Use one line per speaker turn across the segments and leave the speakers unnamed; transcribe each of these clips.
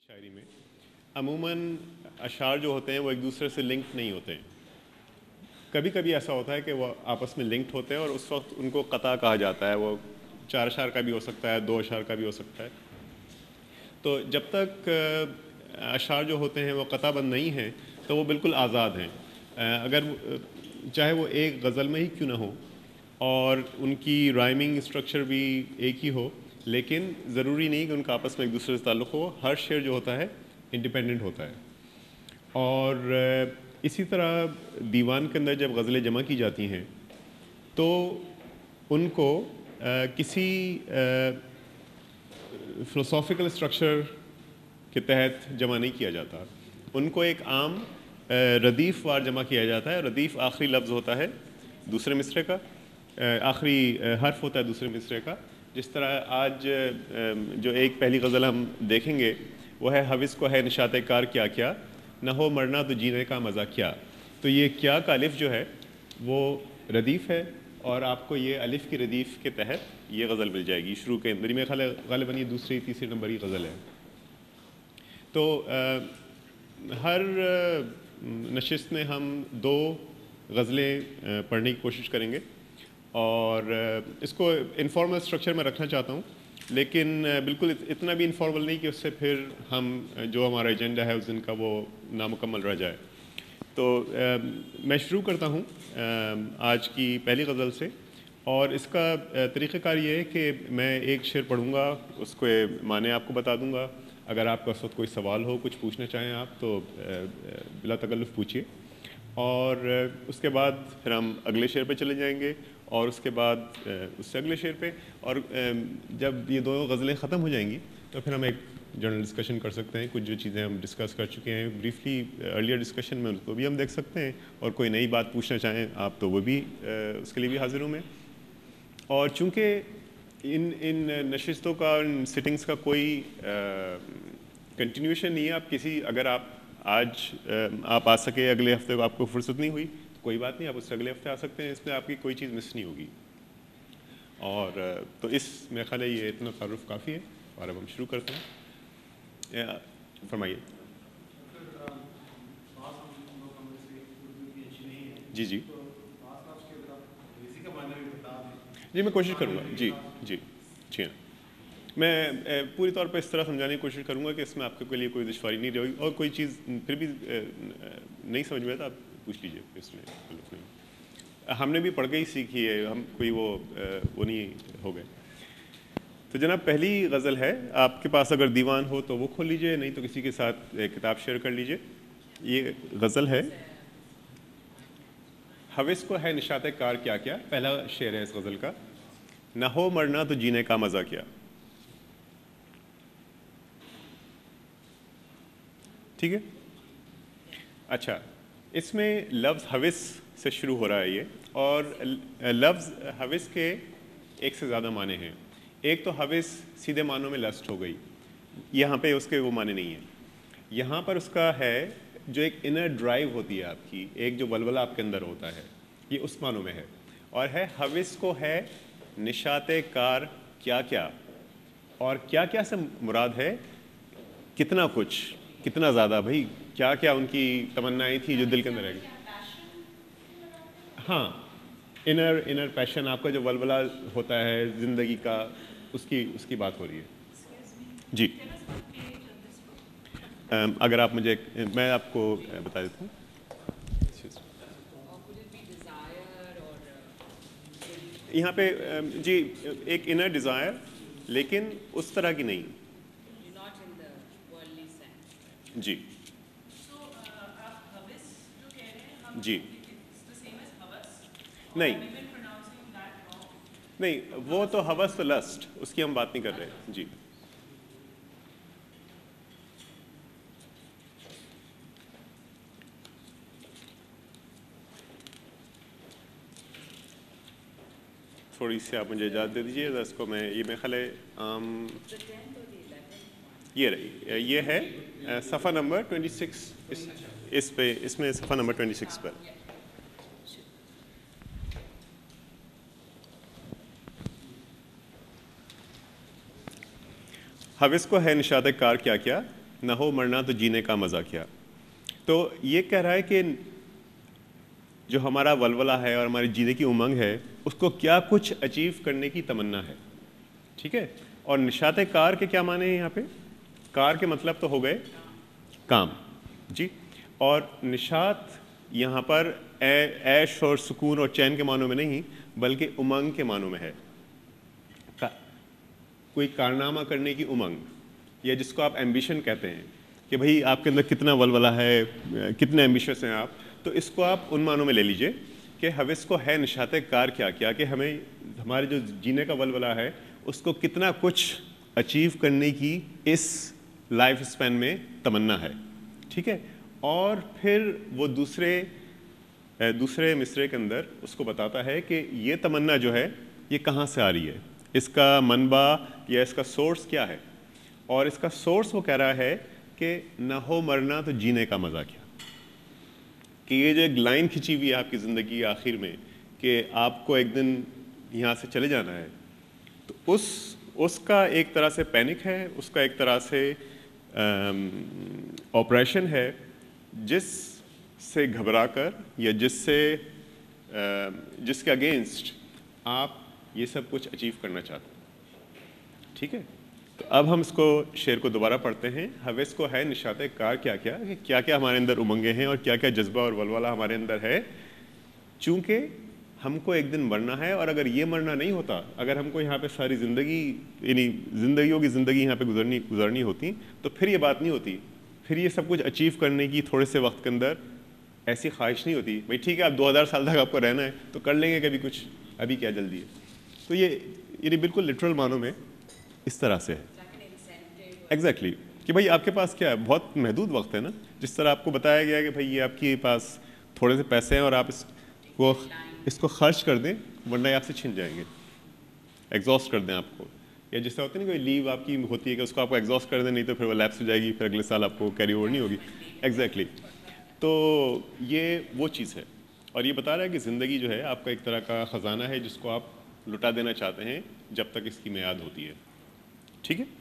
شاعری میں عموماً اشعار جو ہوتے ہیں وہ ایک دوسرے سے لنکڈ نہیں ہوتے ہیں. کبھی کبھی ایسا ہوتا ہے کہ وہ آپس میں لنکڈ ہوتے ہیں اور اس وقت ان کو قطع کہا جاتا ہے. وہ 4 اشعار کا بھی ہو سکتا ہے, 2 اشعار کا بھی ہو سکتا ہے. تو جب تک اشعار جو ہوتے ہیں وہ قطع بند نہیں ہیں تو وہ بالکل آزاد ہیں. اگر چاہے وہ ایک غزل میں ہی کیوں نہ ہو اور ان کی رائمنگ اسٹرکچر بھی ایک ہی ہو, لیکن ضروری نہیں کہ ان کا آپس میں ایک دوسرے سے تعلق ہو. ہر شعر جو ہوتا ہے انڈیپینڈنٹ ہوتا ہے. اور اسی طرح دیوان کے اندر جب غزلیں جمع کی جاتی ہیں تو ان کو کسی فلسافیکل اسٹرکچر کے تحت جمع نہیں کیا جاتا. ان کو ایک عام ردیف وار جمع کیا جاتا ہے. ردیف آخری لفظ ہوتا ہے دوسرے مصرعے کا, آخری حرف ہوتا ہے دوسرے مصرعے کا. جس طرح آج جو ایک پہلی غزل ہم دیکھیں گے وہ ہے حوث کو ہے نشاط کار کیا کیا, نہ ہو مرنا تو جینے کا مزہ کیا. تو یہ کیا کا الف جو ہے وہ ردیف ہے اور آپ کو یہ الف کی ردیف کے تحت یہ غزل مل جائے گی شروع کے اندر. میں خیال غالباً یہ دوسری تیسری نمبر کی غزل ہے. تو ہر نشست میں ہم 2 غزلیں پڑھنے کی کوشش کریں گے اور اس کو انفارمل اسٹرکچر میں رکھنا چاہتا ہوں, لیکن بالکل اتنا بھی انفارمل نہیں کہ اس سے پھر ہم جو ہمارا ایجنڈا ہے اس دن کا وہ نامکمل رہ جائے. تو میں شروع کرتا ہوں آج کی پہلی غزل سے, اور اس کا طریقہ کار یہ ہے کہ میں ایک شعر پڑھوں گا, اس کو معنی آپ کو بتا دوں گا. اگر آپ کا اس وقت کوئی سوال ہو, کچھ پوچھنا چاہیں آپ تو بلا تکلف پوچھیے, اور اس کے بعد پھر ہم اگلے شعر پہ چلے جائیں گے اور اس کے بعد اس سے اگلے شعر پہ. اور جب یہ 2 غزلیں ختم ہو جائیں گی تو پھر ہم ایک جنرل ڈسکشن کر سکتے ہیں. کچھ جو چیزیں ہم ڈسکس کر چکے ہیں بریفلی ارلیئر ڈسکشن میں, اس کو بھی ہم دیکھ سکتے ہیں, اور کوئی نئی بات پوچھنا چاہیں آپ تو وہ بھی اس کے لیے بھی حاضر ہوں میں. اور چونکہ ان نشستوں کا, ان سٹنگز کا کوئی کنٹینیوشن نہیں ہے, آپ کسی اگر آپ آج آپ آ سکے, اگلے ہفتے آپ کو فرصت نہیں ہوئی تو کوئی بات نہیں, آپ اس سے اگلے ہفتے آ سکتے ہیں. اس میں آپ کی کوئی چیز مس نہیں ہوگی. اور تو اس میں خیال ہے یہ اتنا تعارف کافی ہے, اور اب ہم شروع کرتے ہیں. فرمائیے. جی جی جی میں کوشش کروں گا. جی جی جی ہاں, میں پوری طور پہ اس طرح سمجھانے کی کوشش کروں گا کہ اس میں آپ کے لیے کوئی دشواری نہیں رہے گی. اور کوئی چیز پھر بھی نہیں سمجھ میں تو آپ پوچھ لیجیے, اس میں نہیں. ہم نے بھی پڑھ کے ہی سیکھی ہے, ہم کوئی وہ نہیں ہو گئے. تو جناب پہلی غزل ہے, آپ کے پاس اگر دیوان ہو تو وہ کھول لیجیے, نہیں تو کسی کے ساتھ کتاب شیئر کر لیجیے. یہ غزل ہے حوث کو ہے نشاط کار کیا کیا. پہلا شعر ہے اس غزل کا, نہ ہو مرنا تو جینے کا مزہ کیا. ٹھیک ہے. اچھا, اس میں لفظ حوث سے شروع ہو رہا ہے یہ, اور لفظ حوث کے ایک سے زیادہ معنی ہیں. ایک تو حوث سیدھے معنوں میں لسٹ ہو گئی, یہاں پہ اس کے وہ معنی نہیں ہیں. یہاں پر اس کا ہے جو ایک انر ڈرائیو ہوتی ہے آپ کی, ایک جو ولولہ آپ کے اندر ہوتا ہے, یہ اس معنوں میں ہے. اور ہے حوث کو ہے نشاط کار کیا کیا, اور کیا کیا سے مراد ہے کتنا کچھ, کتنا زیادہ. بھائی کیا کیا ان کی تمنائیں تھیں جو دل کے اندر رہ گئی. ہاں, انر پیشن, آپ کا جو ولولہ ہوتا ہے زندگی کا, اس کی بات ہو رہی ہے. جی اگر آپ مجھے, میں آپ کو بتا دیتا ہوں. یہاں پہ جی ایک انر ڈیزائر, لیکن اس طرح کی نہیں. جی جی نہیں نہیں, وہ تو ہوس تو لسٹ, اس کی ہم بات نہیں کر رہے. جی تھوڑی سی آپ مجھے اجازت دے دیجیے, اس کو میں یہ میں خیال یہ رہی, یہ ہے صفحہ نمبر 26. اس میں صفحہ نمبر 26 پر. حوث کو ہے نشاط کار کیا کیا, نہ ہو مرنا تو جینے کا مزہ کیا. تو یہ کہہ رہا ہے کہ جو ہمارا ولولہ ہے اور ہماری جینے کی امنگ ہے اس کو کیا کچھ اچیو کرنے کی تمنا ہے. ٹھیک ہے. اور نشاط کار کے کیا معنی ہیں یہاں پہ؟ کار کے مطلب تو ہو گئے کام جی. اور نشاط یہاں پر عیش اور سکون اور چین کے معنوں میں نہیں بلکہ امنگ کے معنوں میں ہے. کوئی کارنامہ کرنے کی امنگ, یا جس کو آپ ایمبیشن کہتے ہیں کہ بھئی آپ کے اندر کتنا ولولہ ہے, کتنے ایمبیشس ہیں آپ, تو اس کو آپ ان معنوں میں لے لیجئے کہ حوث کو ہے نشاط کار کیا کیا کہ ہمیں ہمارے جو جینے کا ولولہ ہے اس کو کتنا کچھ اچیو کرنے کی اس لائف اسپین میں تمنا ہے. ٹھیک ہے. اور پھر وہ دوسرے مصرعے کے اندر اس کو بتاتا ہے کہ یہ تمنا جو ہے یہ کہاں سے آ رہی ہے, اس کا منبع یا اس کا سورس کیا ہے. اور اس کا سورس وہ کہہ رہا ہے کہ نہ ہو مرنا تو جینے کا مزہ کیا. کہ یہ جو ایک لائن کھنچی ہوئی ہے آپ کی زندگی آخر میں کہ آپ کو ایک دن یہاں سے چلے جانا ہے, تو اس کا ایک طرح سے پینک ہے, اس کا ایک طرح سے آپریشن ہے جس سے گھبرا کر یا جس کے اگینسٹ آپ یہ سب کچھ اچیو کرنا چاہتے ہیں. ٹھیک ہے. تو اب ہم اس کو شعر کو دوبارہ پڑھتے ہیں. حوث کو ہے نشاط کار کیا کیا کہ کیا کیا ہمارے اندر امنگیں ہیں اور کیا کیا جذبہ اور ولولہ ہمارے اندر ہے, چونکہ ہم کو ایک دن مرنا ہے. اور اگر یہ مرنا نہیں ہوتا, اگر ہم کو یہاں پہ ساری زندگی یعنی زندگیوں کی زندگی یہاں پہ گزرنی ہوتی تو پھر یہ بات نہیں ہوتی, پھر یہ سب کچھ اچیو کرنے کی تھوڑے سے وقت کے اندر ایسی خواہش نہیں ہوتی. بھئی ٹھیک ہے, آپ 2000 سال تک آپ کو رہنا ہے تو کر لیں گے کبھی کچھ, ابھی کیا جلدی ہے. تو یہ یعنی بالکل لٹرل معنوں میں اس طرح سے ہے. ایگزیکٹلی کہ بھئی آپ کے پاس کیا ہے, بہت محدود وقت ہے نا. جس طرح آپ کو بتایا گیا کہ بھئی یہ آپ کے پاس تھوڑے سے پیسے ہیں اور آپ اس کو خرچ کر دیں ورنہ آپ سے چھن جائیں گے, ایگزاسٹ کر دیں آپ کو. یا جس طرح ہوتا ہے نا کوئی لیو آپ کی ہوتی ہے کہ اس کو آپ کو ایگزاسٹ کر دیں, نہیں تو پھر وہ لیپس ہو جائے گی, پھر اگلے سال آپ کو کیری اوور نہیں ہوگی. ایگزیکٹلی. تو یہ وہ چیز ہے. اور یہ بتا رہا ہے کہ زندگی جو ہے آپ کا ایک طرح کا خزانہ ہے جس کو آپ لٹا دینا چاہتے ہیں جب تک اس کی میعاد ہوتی ہے. ٹھیک ہے.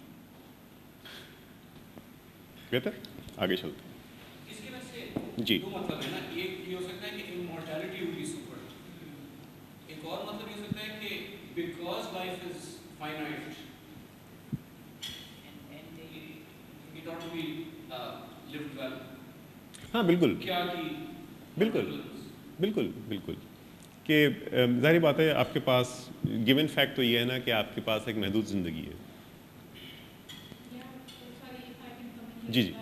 بہتر آگے چلتے ہیں.
اس کے ویسے
جی
دو مطلب ہے نا. ایک یہ ہو سکتا ہے کہ امورٹیلٹی ول بی سپر, ایک اور مطلب یہ ہو سکتا ہے کہ because life is finite and it ought to be lived well.
ہاں بالکل
کیا کی
بالکل بالکل بالکل کہ ظاہری بات ہے آپ کے پاس گیون فیکٹ تو یہ ہے نا کہ آپ کے پاس ایک محدود زندگی ہے. جی جی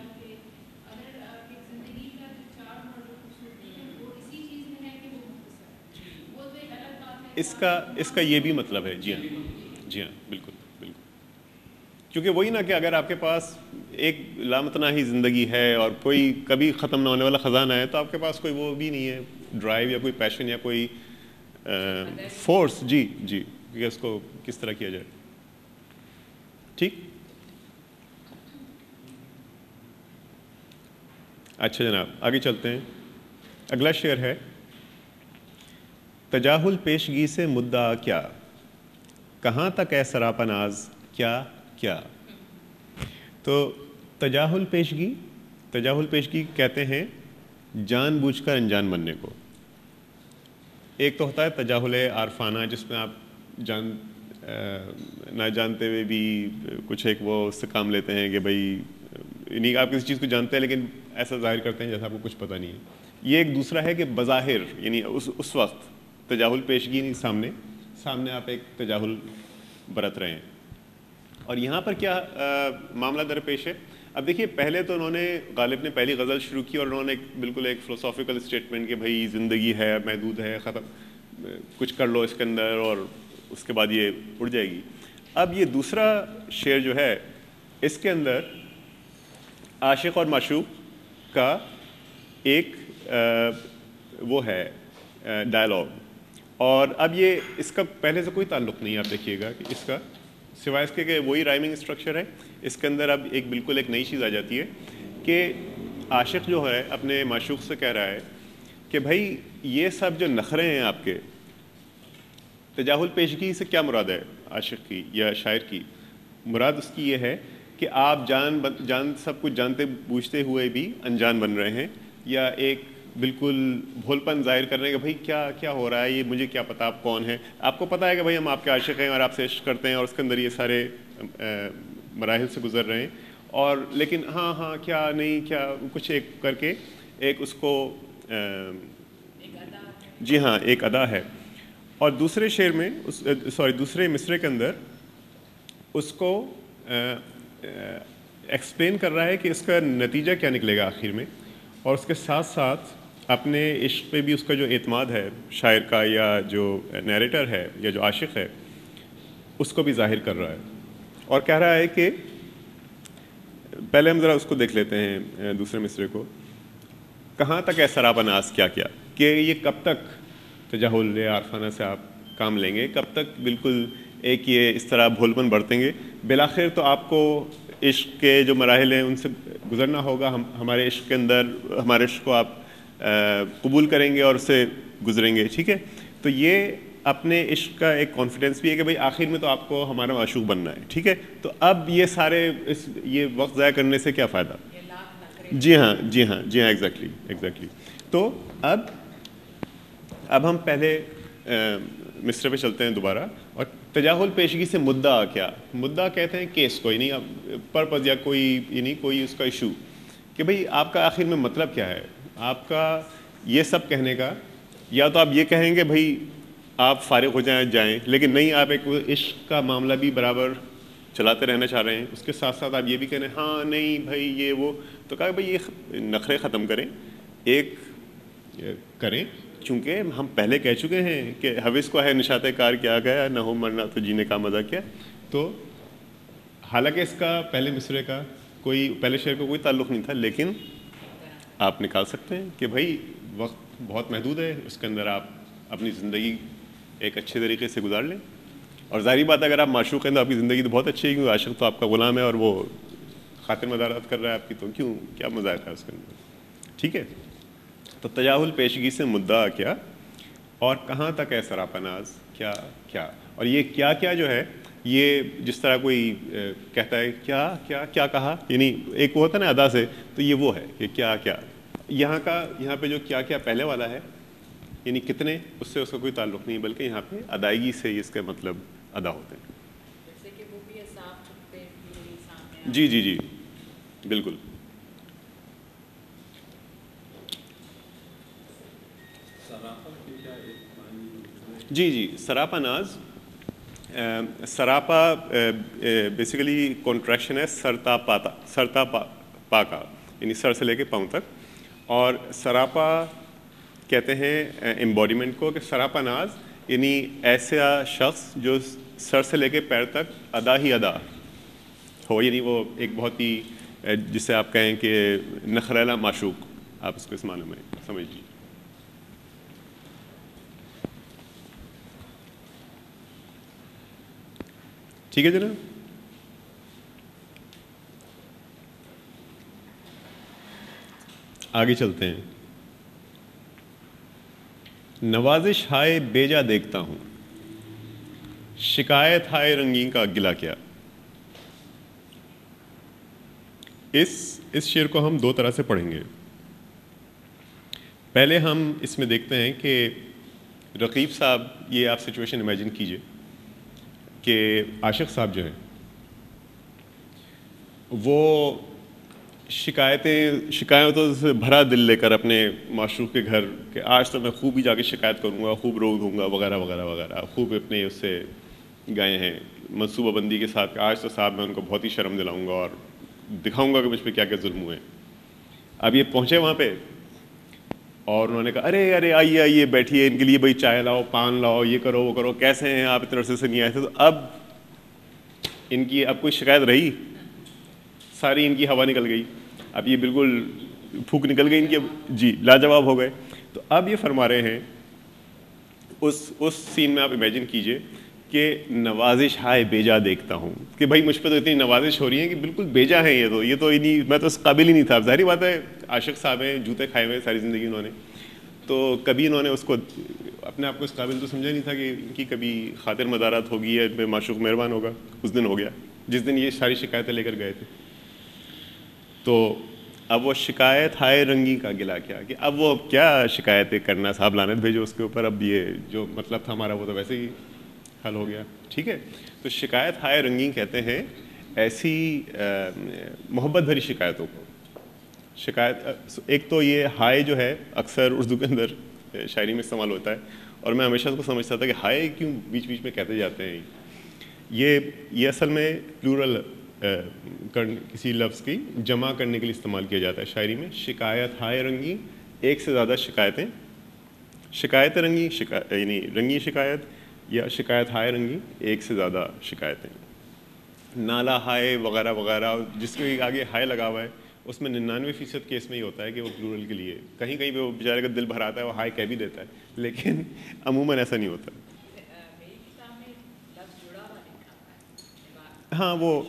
اس کا یہ بھی مطلب ہے. جی ہاں جی ہاں بالکل بالکل. کیونکہ وہی نا کہ اگر آپ کے پاس ایک لامتناہی زندگی ہے اور کوئی کبھی ختم نہ ہونے والا خزانہ ہے تو آپ کے پاس کوئی وہ بھی نہیں ہے ڈرائیو یا کوئی پیشن یا کوئی فورس. جی جی کہ اس کو کس طرح کیا جائے. ٹھیک. اچھا جناب آگے چلتے ہیں. اگلا شعر ہے تجاہل پیشگی سے مدعا کیا, کہاں تک ہے سراپا ناز کیا کیا. تو تجاہل پیشگی کہتے ہیں جان بوجھ کر انجان بننے کو. ایک تو ہوتا ہے تجاہل عارفانہ جس میں آپ نہ جانتے ہوئے بھی کچھ ایک وہ اس سے کام لیتے ہیں کہ بھئی یعنی آپ کسی چیز کو جانتے ہیں لیکن ایسا ظاہر کرتے ہیں جیسا آپ کو کچھ پتہ نہیں ہے. یہ ایک دوسرا ہے کہ بظاہر یعنی اس وقت تجاہل پیشگی نہیں, سامنے آپ ایک تجاہل برت رہے ہیں. اور یہاں پر کیا معاملہ درپیش ہے. اب دیکھیے پہلے تو انہوں نے غالب نے پہلی غزل شروع کی اور انہوں نے بالکل ایک فلسافیکل اسٹیٹمنٹ کہ بھئی زندگی ہے محدود ہے, ختم کچھ کر لو اس کے اندر اور اس کے بعد یہ اڑ جائے گی. اب یہ دوسرا شعر جو ہے اس کے اندر عاشق اور معشوق کا ایک وہ ہے ڈائلاگ. اور اب یہ اس کا پہلے سے کوئی تعلق نہیں, آپ دیکھیے گا کہ اس کا سوائے اس کے کہ وہی رائمنگ اسٹرکچر ہے. اس کے اندر اب بالکل ایک نئی چیز آ جاتی ہے کہ عاشق جو ہے اپنے معشوق سے کہہ رہا ہے کہ بھائی یہ سب جو نخرے ہیں آپ کے, تجاہل پیشگی سے کیا مراد ہے عاشق کی یا شاعر کی؟ مراد اس کی یہ ہے کہ آپ جان سب کچھ جانتے بوجھتے ہوئے بھی انجان بن رہے ہیں، یا ایک بالکل بھولپن ظاہر کر رہے ہیں کہ بھائی کیا ہو رہا ہے، یہ مجھے کیا پتا آپ کون ہیں. آپ کو پتہ ہے کہ بھائی ہم آپ کے عاشق ہیں اور آپ سے عشق کرتے ہیں اور اس کے اندر یہ سارے مراحل سے گزر رہے ہیں، اور لیکن ہاں کیا نہیں کیا کچھ ایک کر کے ایک اس کو جی ہاں ایک ادا ہے. اور دوسرے شعر میں دوسرے مصرے کے اندر اس کو ایکسپلین کر رہا ہے کہ اس کا نتیجہ کیا نکلے گا آخر میں، اور اس کے ساتھ ساتھ اپنے عشق پہ بھی اس کا جو اعتماد ہے شاعر کا یا جو نیریٹر ہے یا جو عاشق ہے اس کو بھی ظاہر کر رہا ہے. اور کہہ رہا ہے کہ پہلے ہم ذرا اس کو دیکھ لیتے ہیں دوسرے مصرے کو. کہاں تک ہے سراپا ناز کیا کہ یہ کب تک تجاہل یا عارفانہ سے آپ کام لیں گے، کب تک بالکل ایک یہ اس طرح بھولپن برتیں گے. بالآخر تو آپ کو عشق کے جو مراحل ہیں ان سے گزرنا ہوگا. ہمارے عشق کے اندر ہمارے عشق کو آپ قبول کریں گے اور اس سے گزریں گے. ٹھیک ہے، تو یہ اپنے عشق کا ایک کانفیڈنس بھی ہے کہ بھائی آخر میں تو آپ کو ہمارا معشوق بننا ہے. ٹھیک ہے، تو اب یہ سارے یہ وقت ضائع کرنے سے کیا فائدہ. جی ہاں ایگزیکٹلی. تو اب ہم پہلے مصرے پہ چلتے ہیں دوبارہ. اور تجاہل پیشگی سے مدعا مدعا کہتے ہیں کیس کو، یعنی پرپز یا کوئی اس کا ایشو، کہ بھئی آپ کا آخر میں مطلب کیا ہے آپ کا یہ سب کہنے کا. یا تو آپ یہ کہیں گے بھئی آپ فارغ ہو جائیں، لیکن نہیں، آپ ایک عشق کا معاملہ بھی برابر چلاتے رہنا چاہ رہے ہیں. اس کے ساتھ ساتھ آپ یہ بھی کہہ رہے ہیں ہاں نہیں بھائی یہ وہ. تو کہا بھئی یہ نخرے ختم کریں، ایک کریں، چونکہ ہم پہلے کہہ چکے ہیں کہ حوث کو ہے نشاط کار کیا گیا، نہ ہو مرنا تو جینے کا مزہ کیا. تو حالانکہ اس کا پہلے مصرے کا پہلے شعر کو کوئی تعلق نہیں تھا، لیکن آپ نکال سکتے ہیں کہ بھائی وقت بہت محدود ہے، اس کے اندر آپ اپنی زندگی ایک اچھے طریقے سے گزار لیں. اور ظاہری بات ہے اگر آپ معشوق ہیں تو آپ کی زندگی تو بہت اچھی ہے، کیونکہ عاشق تو آپ کا غلام ہے اور وہ خاطر مدارات کر رہا ہے آپ کی، تو کیا مذاق ہے اس کے اندر. ٹھیک ہے، تو تجاہل پیشگی سے مدعا کیا، اور کہاں تک ہے سراپا ناز کیا. اور یہ کیا جو ہے، یہ جس طرح کوئی کہتا ہے کیا کہا، یعنی ایک وہ ہوتا ہے نا ادا سے، تو یہ وہ ہے کہ کیا یہاں پہ جو کیا پہلے والا ہے، یعنی کتنے، اس سے اس کا کوئی تعلق نہیں، بلکہ یہاں پہ ادائیگی سے اس کا مطلب ادا ہوتے ہیں. جی بالکل. جی سراپا ناز، سراپا بیسیکلی کنٹریکشن ہے سرتا پا کا، یعنی سر سے لے کے پاؤں تک. اور سراپا کہتے ہیں امبوڈیمنٹ کو، کہ سراپا ناز یعنی ایسا شخص جو سر سے لے کے پیر تک ادا ہی ادا ہو، یعنی وہ ایک بہت ہی جسے آپ کہیں کہ نخریلا معشوق، آپ اس کو اس معنی میں سمجھ لیجیے. ٹھیک ہے جناب. آگے چلتے ہیں. نوازش ہائے بیجا دیکھتا ہوں، شکایت ہائے رنگین کا گلا کیا. اس شعر کو ہم دو طرح سے پڑھیں گے. پہلے ہم اس میں دیکھتے ہیں کہ رقیب صاحب، یہ آپ سچویشن امیجن کیجئے کہ عاشق صاحب جو ہیں وہ شکایتوں سے بھرا دل لے کر اپنے معشوق کے گھر کہ آج تو میں خوب ہی جا کے شکایت کروں گا، خوب رو دوں گا وغیرہ وغیرہ وغیرہ، خوب اپنے اس سے گئے ہیں منصوبہ بندی کے ساتھ کہ آج تو صاحب میں ان کو بہت ہی شرم دلاؤں گا اور دکھاؤں گا کہ مجھ پہ کیا کیا ظلم ہوئے. اب یہ پہنچے وہاں پہ اور انہوں نے کہا ارے آئیے بیٹھیے، ان کے لیے بھائی چائے لاؤ، پان لاؤ، یہ کرو وہ کرو، کیسے ہیں آپ، اتنے عرصے سے نہیں آئے تھے. تو اب ان کی کوئی شکایت رہی، ساری ان کی ہوا نکل گئی. اب یہ بالکل پھونک نکل گئی ان کی، جی لاجواب ہو گئے. تو اب یہ فرما رہے ہیں، اس سین میں آپ امیجن کیجئے کہ نوازش ہائے بیجا دیکھتا ہوں، کہ بھائی مجھ پہ تو اتنی نوازش ہو رہی ہے کہ بالکل بیجا ہے یہ تو میں تو اس قابل ہی نہیں تھا. ظاہری بات ہے عاشق صاحب ہیں، جوتے کھائے ہوئے ساری زندگی انہوں نے، تو کبھی انہوں نے اس کو اپنے آپ کو اس قابل تو سمجھا نہیں تھا کہ ان کی کبھی خاطر مدارات ہوگی یا ان پہ معشوق مہربان ہوگا. اس دن ہو گیا. جس دن یہ ساری شکایتیں لے کر گئے تھے. تو اب وہ شکایت ہائے رنگی کا گلا کیا کہ اب وہ کیا شکایتیں کرنا, صاحب لعنت بھیجو اس کے اوپر, اب یہ جو مطلب تھا ہمارا وہ تو ویسے ہی حل ہو گیا. ٹھیک ہے, تو شکایت ہائے رنگی کہتے ہیں ایسی محبت بھری شکایتوں کو. شکایت ایک تو یہ ہائے جو ہے اکثر اردو کے اندر شاعری میں استعمال ہوتا ہے, اور میں ہمیشہ اس کو سمجھتا تھا کہ ہائے کیوں بیچ بیچ میں کہتے جاتے ہیں. یہ اصل میں پلورل کسی لفظ کی جمع کرنے کے لیے استعمال کیا جاتا ہے شاعری میں. شکایت ہائے رنگی, ایک سے زیادہ شکایتیں, شکایت رنگی یعنی رنگی شکایت, یا شکایت ہائے رنگی ایک سے زیادہ شکایتیں. نالا ہائے وغیرہ وغیرہ, جس کے آگے ہائے لگا ہوا ہے اس میں 99% کیس میں ہی ہوتا ہے کہ وہ پلورل کے لیے, کہیں کہیں پہ وہ بیچارے کا دل بھر آتا ہے وہ ہائے کہہ بھی دیتا ہے, لیکن عموماً ایسا نہیں ہوتا. ہاں وہ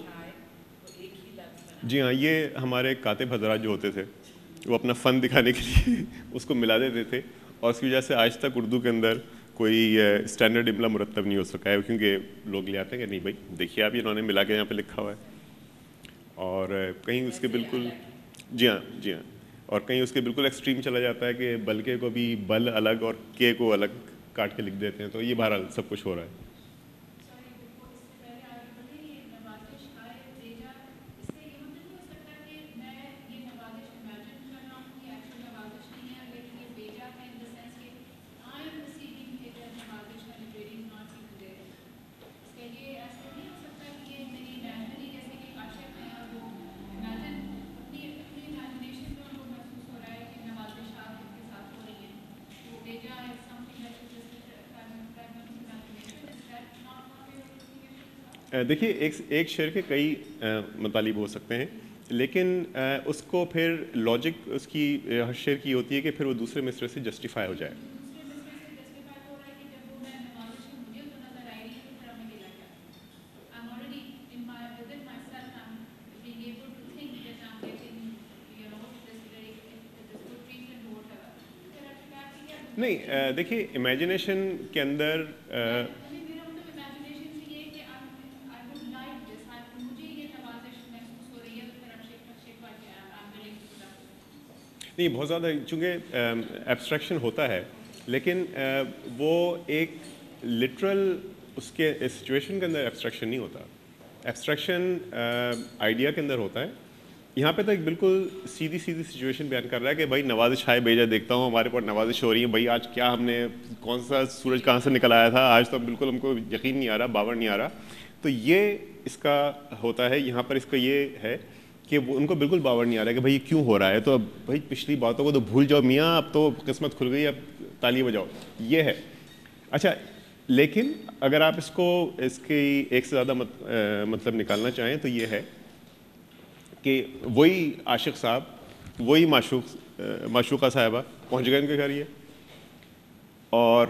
جی ہاں, یہ ہمارے کاتب حضرات جو ہوتے تھے وہ اپنا فن دکھانے کے لیے اس کو ملا دیتے تھے, اور اس کی وجہ سے آج تک اردو کے اندر کوئی اسٹینڈرڈ املا مرتب نہیں ہو سکا ہے, کیونکہ لوگ لے آتے ہیں کہ نہیں بھائی دیکھیے آپ, انہوں نے ملا کے یہاں پہ لکھا ہوا ہے. اور کہیں اس کے بالکل جی ہاں, اور کہیں اس کے بالکل ایکسٹریم چلا جاتا ہے کہ بلکہ کو بھی بل الگ اور کے کو الگ کاٹ کے لکھ دیتے ہیں. تو یہ بہرحال سب کچھ ہو رہا ہے. دیکھیے ایک شعر کے کئی مطالب ہو سکتے ہیں, لیکن اس کو پھر لاجک اس کی ہر شعر کی ہوتی ہے کہ پھر وہ دوسرے مصرے سے جسٹیفائی ہو جائے. نہیں دیکھیے امیجنیشن کے اندر نہیں بہت زیادہ, چونکہ ایبسٹریکشن ہوتا ہے, لیکن وہ ایک لٹرل اس کے سچویشن کے اندر ایبسٹریکشن نہیں ہوتا. ایبسٹریکشن آئیڈیا کے اندر ہوتا ہے. یہاں پہ تو ایک بالکل سیدھی سچویشن بیان کر رہا ہے کہ بھائی نوازش ہائے بیجا دیکھتا ہوں, ہمارے پر نوازش ہو رہی ہے, بھائی آج کیا ہم نے کون سا سورج کہاں سے نکل آیا تھا, آج تو بالکل ہم کو یقین نہیں آ رہا, باور نہیں آ رہا. تو یہ اس کا ہوتا ہے یہاں پر. اس کا یہ ہے کہ وہ ان کو بالکل باور نہیں آ رہا ہے کہ بھائی کیوں ہو رہا ہے, تو اب بھائی پچھلی باتوں کو تو بھول جاؤ میاں, اب تو قسمت کھل گئی, اب تالی بجاؤ, یہ ہے. اچھا, لیکن اگر آپ اس کی ایک سے زیادہ مطلب نکالنا چاہیں تو یہ ہے کہ وہی عاشق صاحب, وہی معشوقہ صاحبہ پہنچ گئے ان کے گھر یہ, اور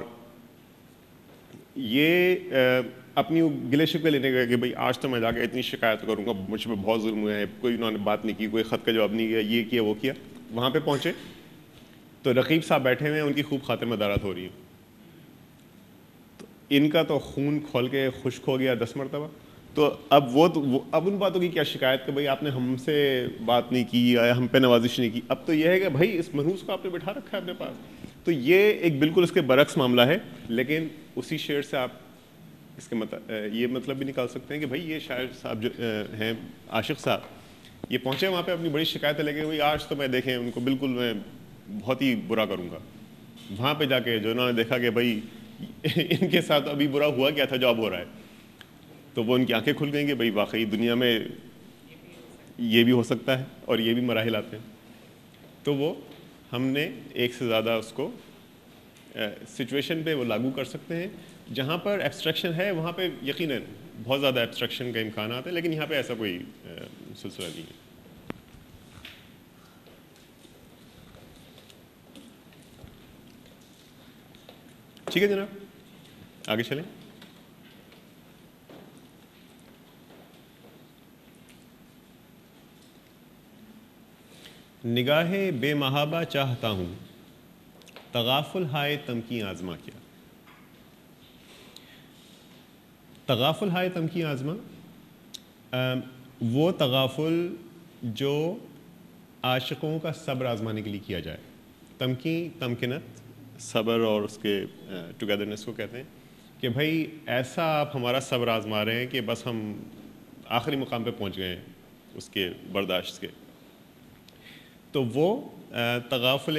یہ اپنی گلے شکوے لینے گئے کہ بھئی آج تو میں جا کے اتنی شکایت کروں گا, مجھ پہ بہت ظلم ہوئے ہیں, کوئی انہوں نے بات نہیں کی, کوئی خط کا جواب نہیں کیا, یہ کیا وہ کیا. وہاں پہ پہنچے تو رقیب صاحب بیٹھے ہوئے ہیں, ان کی خوب خاطر مدارات ہو رہی ہیں. تو ان کا تو خون کھول کے خشک ہو گیا 10 مرتبہ. تو اب ان باتوں کی کیا شکایت کہ بھئی آپ نے ہم سے بات نہیں کی یا ہم پہ نوازش نہیں کی. اب تو یہ ہے کہ بھئی اس منحوس کو آپ نے بٹھا رکھا ہے اپنے پاس. تو یہ ایک بالکل اس کے برعکس معاملہ ہے, لیکن اسی شعر سے آپ اس کے یہ مطلب بھی نکال سکتے ہیں کہ بھئی یہ شاعر صاحب جو ہیں عاشق صاحب, یہ پہنچے وہاں پہ اپنی بڑی شکایتیں لے کے, بھئی آج تو میں دیکھیں ان کو بالکل میں بہت ہی برا کروں گا. وہاں پہ جا کے جو انہوں نے دیکھا کہ بھئی ان کے ساتھ ابھی برا ہوا کیا تھا جو اب ہو رہا ہے, تو وہ ان کی آنکھیں کھل گئیں کہ بھئی واقعی دنیا میں یہ بھی ہو سکتا ہے اور یہ بھی مراحل آتے ہیں. تو وہ ہم نے ایک سے زیادہ اس کو سچویشن پہ وہ لاگو کر سکتے ہیں. جہاں پر ایبسٹریکشن ہے وہاں پہ یقیناً بہت زیادہ ایبسٹریکشن کا امکانات ہے, لیکن یہاں پہ ایسا کوئی سلسلہ نہیں ہے. ٹھیک ہے جناب, آگے چلیں. نگاہ بے محابہ چاہتا ہوں, تغافل ہائے تمکین آزما کیا. تغافل ہائے تمکین آزما وہ تغافل جو عاشقوں کا صبر آزمانے کے لیے کیا جائے. تمکنت صبر اور اس کے ٹوگیدرنس کو کہتے ہیں کہ بھائی ایسا آپ ہمارا صبر آزما رہے ہیں کہ بس ہم آخری مقام پہ پہنچ گئے ہیں اس کے برداشت کے. تو وہ تغافل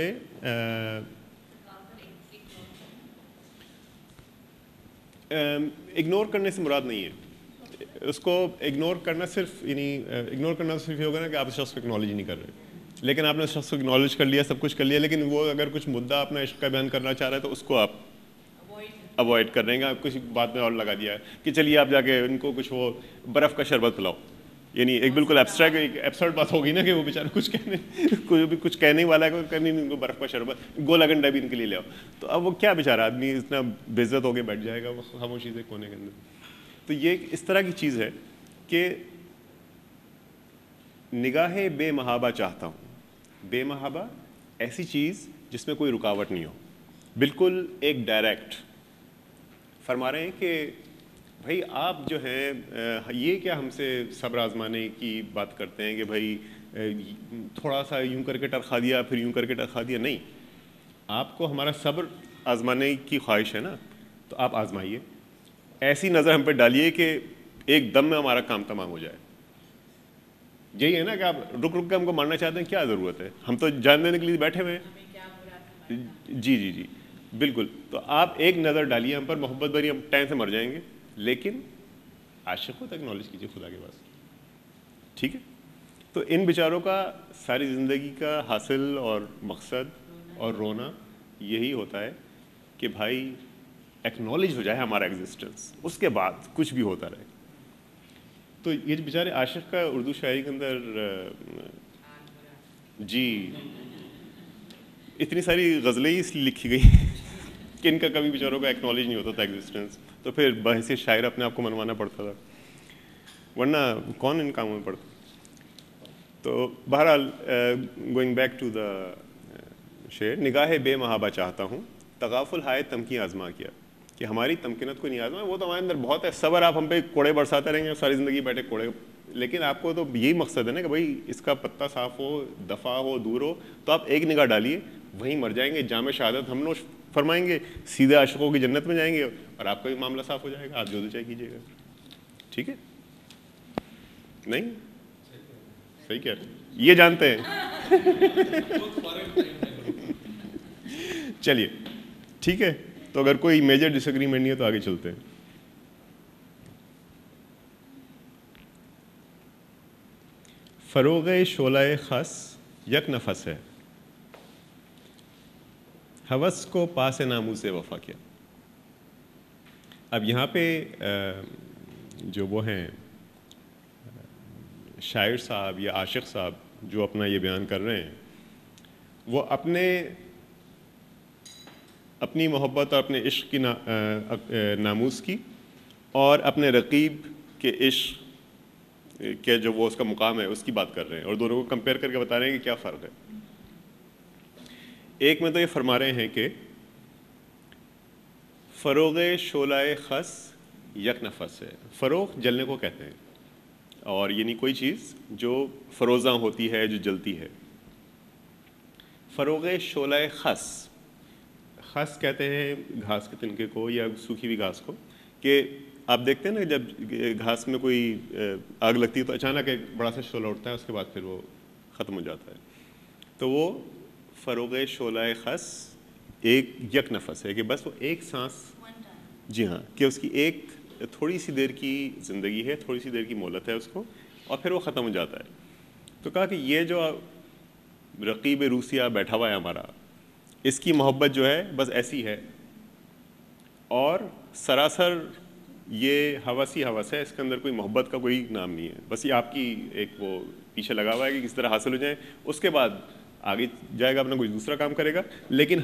اگنور کرنے سے مراد نہیں ہے. اس کو اگنور کرنا صرف اگنور کرنا صرف یہ ہوگا نا کہ آپ اس شخص کو اکنالج نہیں کر رہے, لیکن آپ نے اس شخص کو اکنالج کر لیا, سب کچھ کر لیا, لیکن وہ اگر کچھ مدعا اپنا عشق کا بیان کرنا چاہ رہا ہے تو اس کو آپ اوائڈ کر رہے ہیں. آپ کچھ بات میں اور لگا دیا ہے کہ چلیے آپ جا کے ان کو کچھ وہ برف کا شربت پلاؤ. یعنی ایک بالکل ایبسٹریکٹ ایک ایبسرڈ بات ہوگی نا کہ وہ بیچارہ کچھ کہنے والا ہے, کرنی ان کو برف کا شربت گولا گنڈا بھی ان کے لیے لے آؤ. تو اب وہ کیا بیچارہ آدمی اتنا بے عزت ہو کے بیٹھ جائے گا وہ خاموشی سے کونے کے اندر. تو یہ اس طرح کی چیز ہے کہ نگاہ بے محابہ چاہتا ہوں. بے محابہ ایسی چیز جس میں کوئی رکاوٹ نہیں ہو, بالکل ایک ڈائریکٹ. فرما رہے ہیں کہ بھائی آپ جو ہیں یہ کیا ہم سے صبر آزمانے کی بات کرتے ہیں کہ بھائی تھوڑا سا یوں کر کے ٹرخا دیا پھر یوں کر کے ٹرخا دیا. نہیں, آپ کو ہمارا صبر آزمانے کی خواہش ہے نا, تو آپ آزمائیے. ایسی نظر ہم پہ ڈالیے کہ ایک دم میں ہمارا کام تمام ہو جائے. یہی ہے نا کہ آپ رک رک کے ہم کو مارنا چاہتے ہیں, کیا ضرورت ہے, ہم تو جان دینے کے لیے بیٹھے ہوئے ہیں. جی جی جی بالکل. تو آپ ایک نظر ڈالیے ہم پر, محبت بھری, ہم ٹائم سے مر جائیں گے, لیکن عاشقوں تک نالج کیجیے خدا کے پاس. ٹھیک ہے. تو ان بیچاروں کا ساری زندگی کا حاصل اور مقصد اور رونا یہی ہوتا ہے کہ بھائی ایکنالج ہو جائے ہمارا ایگزسٹنس, اس کے بعد کچھ بھی ہوتا رہے. تو یہ بیچارے عاشق کا اردو شاعری کے اندر جی اتنی ساری غزلیں اس لیے لکھی گئی کہ ان کا کبھی بیچاروں کا ایکنالج نہیں ہوتا تھا ایگزسٹنس. تو پھر بحیثیت شاعر اپنے آپ کو منوانا پڑتا تھا, ورنہ کون ان کاموں میں پڑتا. تو بہرحال گوئنگ بیک ٹو دا شعر, نگاہ بے محابہ چاہتا ہوں تغافل ہائے تمکین آزما کیا, کہ ہماری تمکنت کو نہیں آزما. وہ تو ہمارے اندر بہت ہے صبر, آپ ہم پہ کوڑے برساتے رہیں گے ساری زندگی بیٹھے کوڑے, لیکن آپ کو تو یہی مقصد ہے نا کہ بھائی اس کا پتہ صاف ہو, دفاع ہو, دور ہو. تو آپ ایک نگاہ ڈالیے, وہیں مر جائیں گے, جام شہادت ہم نوش فرمائیں گے, سیدھے عاشقوں کی جنت میں جائیں گے, اور آپ کا بھی معاملہ صاف ہو جائے گا, آپ جو چاہے کیجیے گا. ٹھیک ہے, نہیں صحیح کہہ رہے ہیں, یہ جانتے ہیں. چلیے ٹھیک ہے. تو اگر کوئی میجر ڈس ایگریمنٹ نہیں ہے تو آگے چلتے ہیں. فروغ شعلہ خس یک نفس ہے, ہوس کو پاس ناموس سے وفا کیا. اب یہاں پہ جو وہ ہیں شاعر صاحب یا عاشق صاحب جو اپنا یہ بیان کر رہے ہیں, وہ اپنی محبت اور اپنے عشق کی ناموس کی اور اپنے رقیب کے عشق کے جو وہ اس کا مقام ہے اس کی بات کر رہے ہیں, اور دونوں کو کمپیئر کر کے بتا رہے ہیں کہ کیا فرق ہے. ایک میں تو یہ فرما رہے ہیں کہ فروغ شعلہ خس یک نفس ہے. فروغ جلنے کو کہتے ہیں, اور یعنی کوئی چیز جو فروزاں ہوتی ہے, جو جلتی ہے. فروغ شعلہ خس, خس کہتے ہیں گھاس کے تنکے کو یا سوکھی ہوئی گھاس کو, کہ آپ دیکھتے ہیں نا جب گھاس میں کوئی آگ لگتی ہے تو اچانک ایک بڑا سا شعلہ اٹھتا ہے, اس کے بعد پھر وہ ختم ہو جاتا ہے. تو وہ فروغ شعلہ خس ایک یک نفس ہے, کہ بس وہ ایک سانس, جی ہاں, کہ اس کی ایک تھوڑی سی دیر کی زندگی ہے, تھوڑی سی دیر کی مہلت ہے اس کو, اور پھر وہ ختم ہو جاتا ہے. تو کہا کہ یہ جو رقیب روسیہ بیٹھا ہوا ہے ہمارا, اس کی محبت جو ہے بس ایسی ہے, اور سراسر یہ ہوسی ہوس ہے, اس کے اندر کوئی محبت کا کوئی نام نہیں ہے. بس یہ آپ کی ایک وہ پیچھے لگا ہوا ہے کہ کس طرح حاصل ہو جائیں, اس کے بعد آگے جائے گا اپنا کوئی دوسرا کام کرے گا. لیکن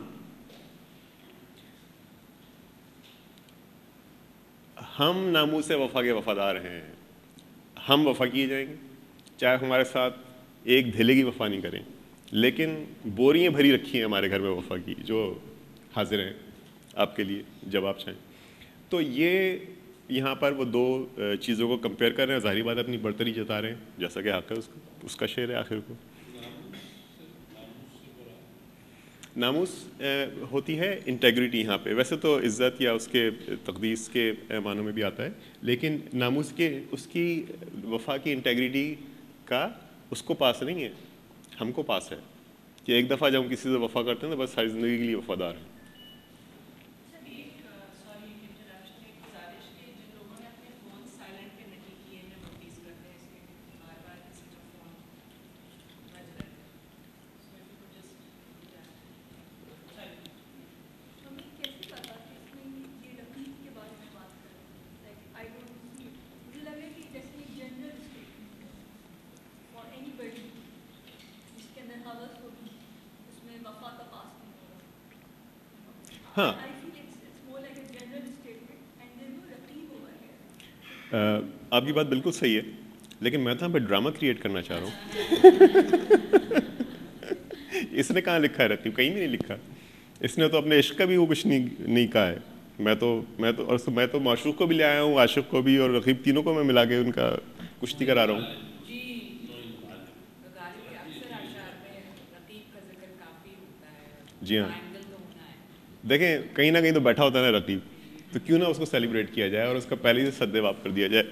ہم ناموس وفا کے وفادار ہیں, ہم وفا کیے جائیں گے, چاہے ہمارے ساتھ ایک دھیلے کی وفا نہیں کریں, لیکن بوریاں بھری رکھی ہیں ہمارے گھر میں وفا کی, جو حاضر ہیں آپ کے لیے جب آپ چاہیں. تو یہ یہاں پر وہ دو چیزوں کو کمپیئر کر رہے ہیں, ظاہری بات اپنی برتری جتا رہے ہیں, جیسا کہ حق ہے اس کا شعر ہے آخر کو. ناموس ہوتی ہے انٹیگریٹی یہاں پہ, ویسے تو عزت یا اس کے تقدیس کے معنوں میں بھی آتا ہے, لیکن ناموس کے اس کی وفا کی انٹیگریٹی کا اس کو پاس نہیں ہے, ہم کو پاس ہے کہ ایک دفعہ جب ہم کسی سے وفا کرتے ہیں تو بس ساری زندگی کے لیے وفادار ہیں. ہاں آپ کی بات بالکل صحیح ہے, لیکن میں تو یہاں پہ ڈرامہ کریٹ کرنا چاہ رہا ہوں. اس نے کہاں لکھا ہے رقیب, کہیں بھی نہیں لکھا. اس نے تو اپنے عشق کا بھی وہ کچھ نہیں کہا ہے. میں تو معشوق کو بھی لے آیا ہوں, عاشق کو بھی, اور رقیب, تینوں کو میں ملا کے ان کا کشتی کرا رہا ہوں. جی ہاں, دیکھیں کہیں نہ کہیں تو بیٹھا ہوتا ہے نا رقیب, تو کیوں نہ اس کو سیلیبریٹ کیا جائے اور اس کا پہلے سے سدے واپ کر دیا جائے.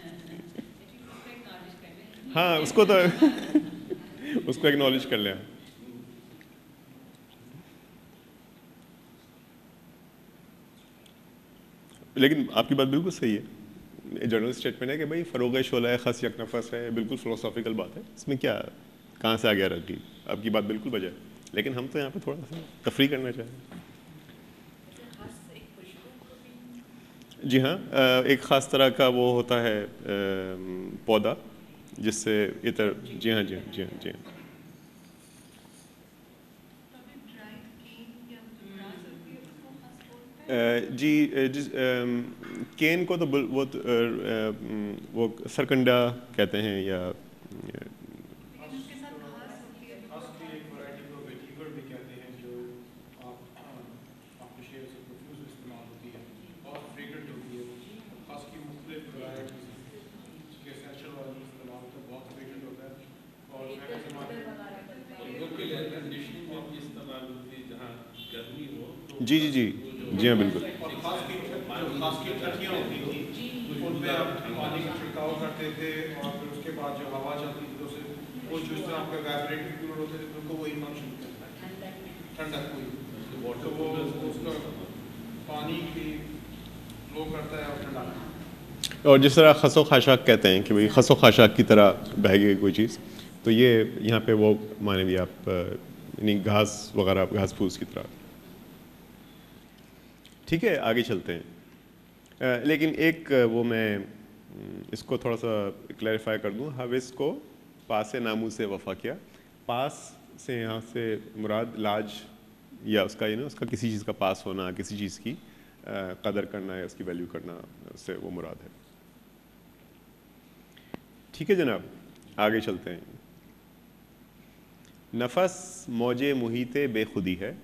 ہاں اس کو ایکنالج کر لیں. لیکن آپ کی بات بالکل صحیح ہے, جنرل اسٹیٹمنٹ ہے کہ بھائی فروغ شعلہ خس یک نفس ہے, بالکل فلسافیکل بات ہے, اس میں کیا کہاں سے آ گیا رقیب, آپ کی بات بالکل بجائے, لیکن ہم تو یہاں پہ تھوڑا سا تفریح کرنا چاہیں. جی ہاں, ایک خاص طرح کا وہ ہوتا ہے پودا جس سے عطر. جی ہاں جی ہاں جی ہاں جی ہاں. جی کین کو تو وہ سرکنڈا کہتے ہیں, یا جی جی جی جی ہاں بالکل.
پانی کا چھڑکاؤ کرتے تھے اور پھر اس کے بعد جو ہوا چلتی تھی تو وہ جو اس طرح آپ کے وائبریٹنگ فلوئڈ ہوتے تھے ان کو وہی فنکشن کرتا ہے, ٹھنڈک ہوئی تو وہ اس کا پانی کی فلو کرتا ہے اور ٹھنڈا.
اور جس طرح خس و خاشاک کہتے ہیں کہ بھئی خس و خاشاک کی طرح بہہ گئی کوئی چیز, تو یہ یہاں پہ وہ معنی بھی آپ یعنی گھاس وغیرہ, گھاس پھوس کی طرح. ٹھیک ہے, آگے چلتے ہیں. لیکن ایک وہ میں اس کو تھوڑا سا کلیریفائی کر دوں. حوث کو پاس ناموس سے وفا کیا. پاس سے یہاں سے مراد لاج یا اس کا اس کا کسی چیز کا پاس ہونا, کسی چیز کی قدر کرنا یا اس کی ویلیو کرنا, اس سے وہ مراد ہے. ٹھیک ہے جناب, آگے چلتے ہیں. نفس موج محیط بے خودی ہے,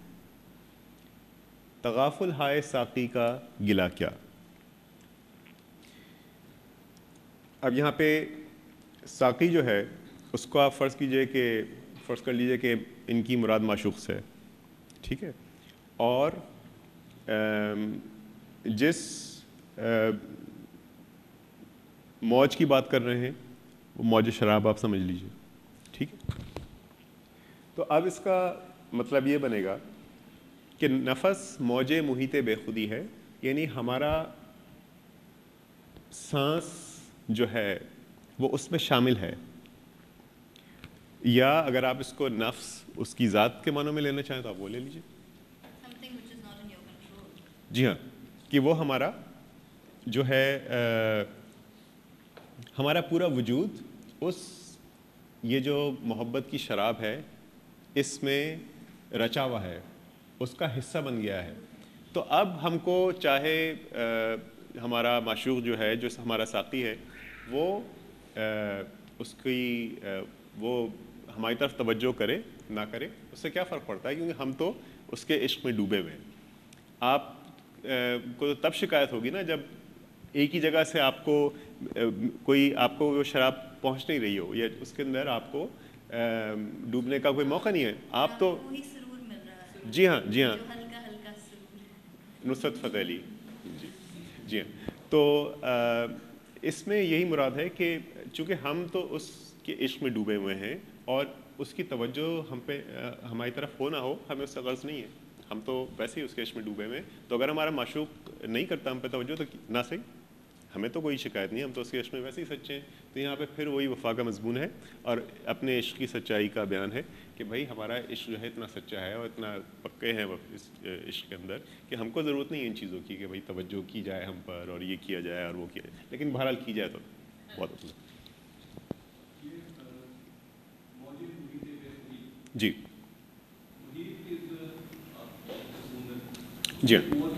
تغافل ہائے ساقی کا گلا کیا. اب یہاں پہ ساقی جو ہے اس کو آپ فرض کر لیجئے کہ ان کی مراد معشوق سے, ٹھیک ہے, اور جس موج کی بات کر رہے ہیں وہ موج شراب آپ سمجھ لیجئے, ٹھیک ہے. تو اب اس کا مطلب یہ بنے گا کہ نفس موج محیط بے خودی ہے, یعنی ہمارا سانس جو ہے وہ اس میں شامل ہے, یا اگر آپ اس کو نفس اس کی ذات کے معنوں میں لینا چاہیں تو آپ وہ لے لیجیے. جی ہاں, کہ وہ ہمارا جو ہے ہمارا پورا وجود اس یہ جو محبت کی شراب ہے اس میں رچا ہوا ہے, اس کا حصہ بن گیا ہے. تو اب ہم کو چاہے ہمارا معشوق جو ہے, جو ہمارا ساقی ہے, وہ اس کی وہ ہماری طرف توجہ کرے نہ کرے, اس سے کیا فرق پڑتا ہے, کیونکہ ہم تو اس کے عشق میں ڈوبے ہوئے ہیں. آپ کو تب شکایت ہوگی نا جب ایک ہی جگہ سے آپ کو کوئی آپ کو وہ شراب پہنچ نہیں رہی ہو یا اس کے اندر آپ کو ڈوبنے کا کوئی موقع نہیں ہے, آپ تو جی ہاں جی ہاں نصرت فتح علی جی ہاں. تو اس میں یہی مراد ہے کہ چونکہ ہم تو اس کے عشق میں ڈوبے ہوئے ہیں اور اس کی توجہ ہم پہ ہماری طرف ہو نہ ہو ہمیں اس کا غرض نہیں ہے, ہم تو ویسے ہی اس کے عشق میں ڈوبے ہوئے ہیں. تو اگر ہمارا معشوق نہیں کرتا ہم پہ توجہ تو نہ صحیح, ہمیں تو کوئی شکایت نہیں, ہم تو اس کے عشق میں ویسے ہی سچے ہیں. تو یہاں پہ پھر وہی وفا کا مضمون ہے اور اپنے عشق کی سچائی کا بیان ہے کہ بھائی ہمارا عشق جو ہے اتنا سچا ہے اور اتنا پکے ہیں اس عشق کے اندر کہ ہم کو ضرورت نہیں ہے ان چیزوں کی کہ بھائی توجہ کی جائے ہم پر اور یہ کیا جائے اور وہ کیا جائے, لیکن بہرحال کی جائے تو بہت اچھا. جی جی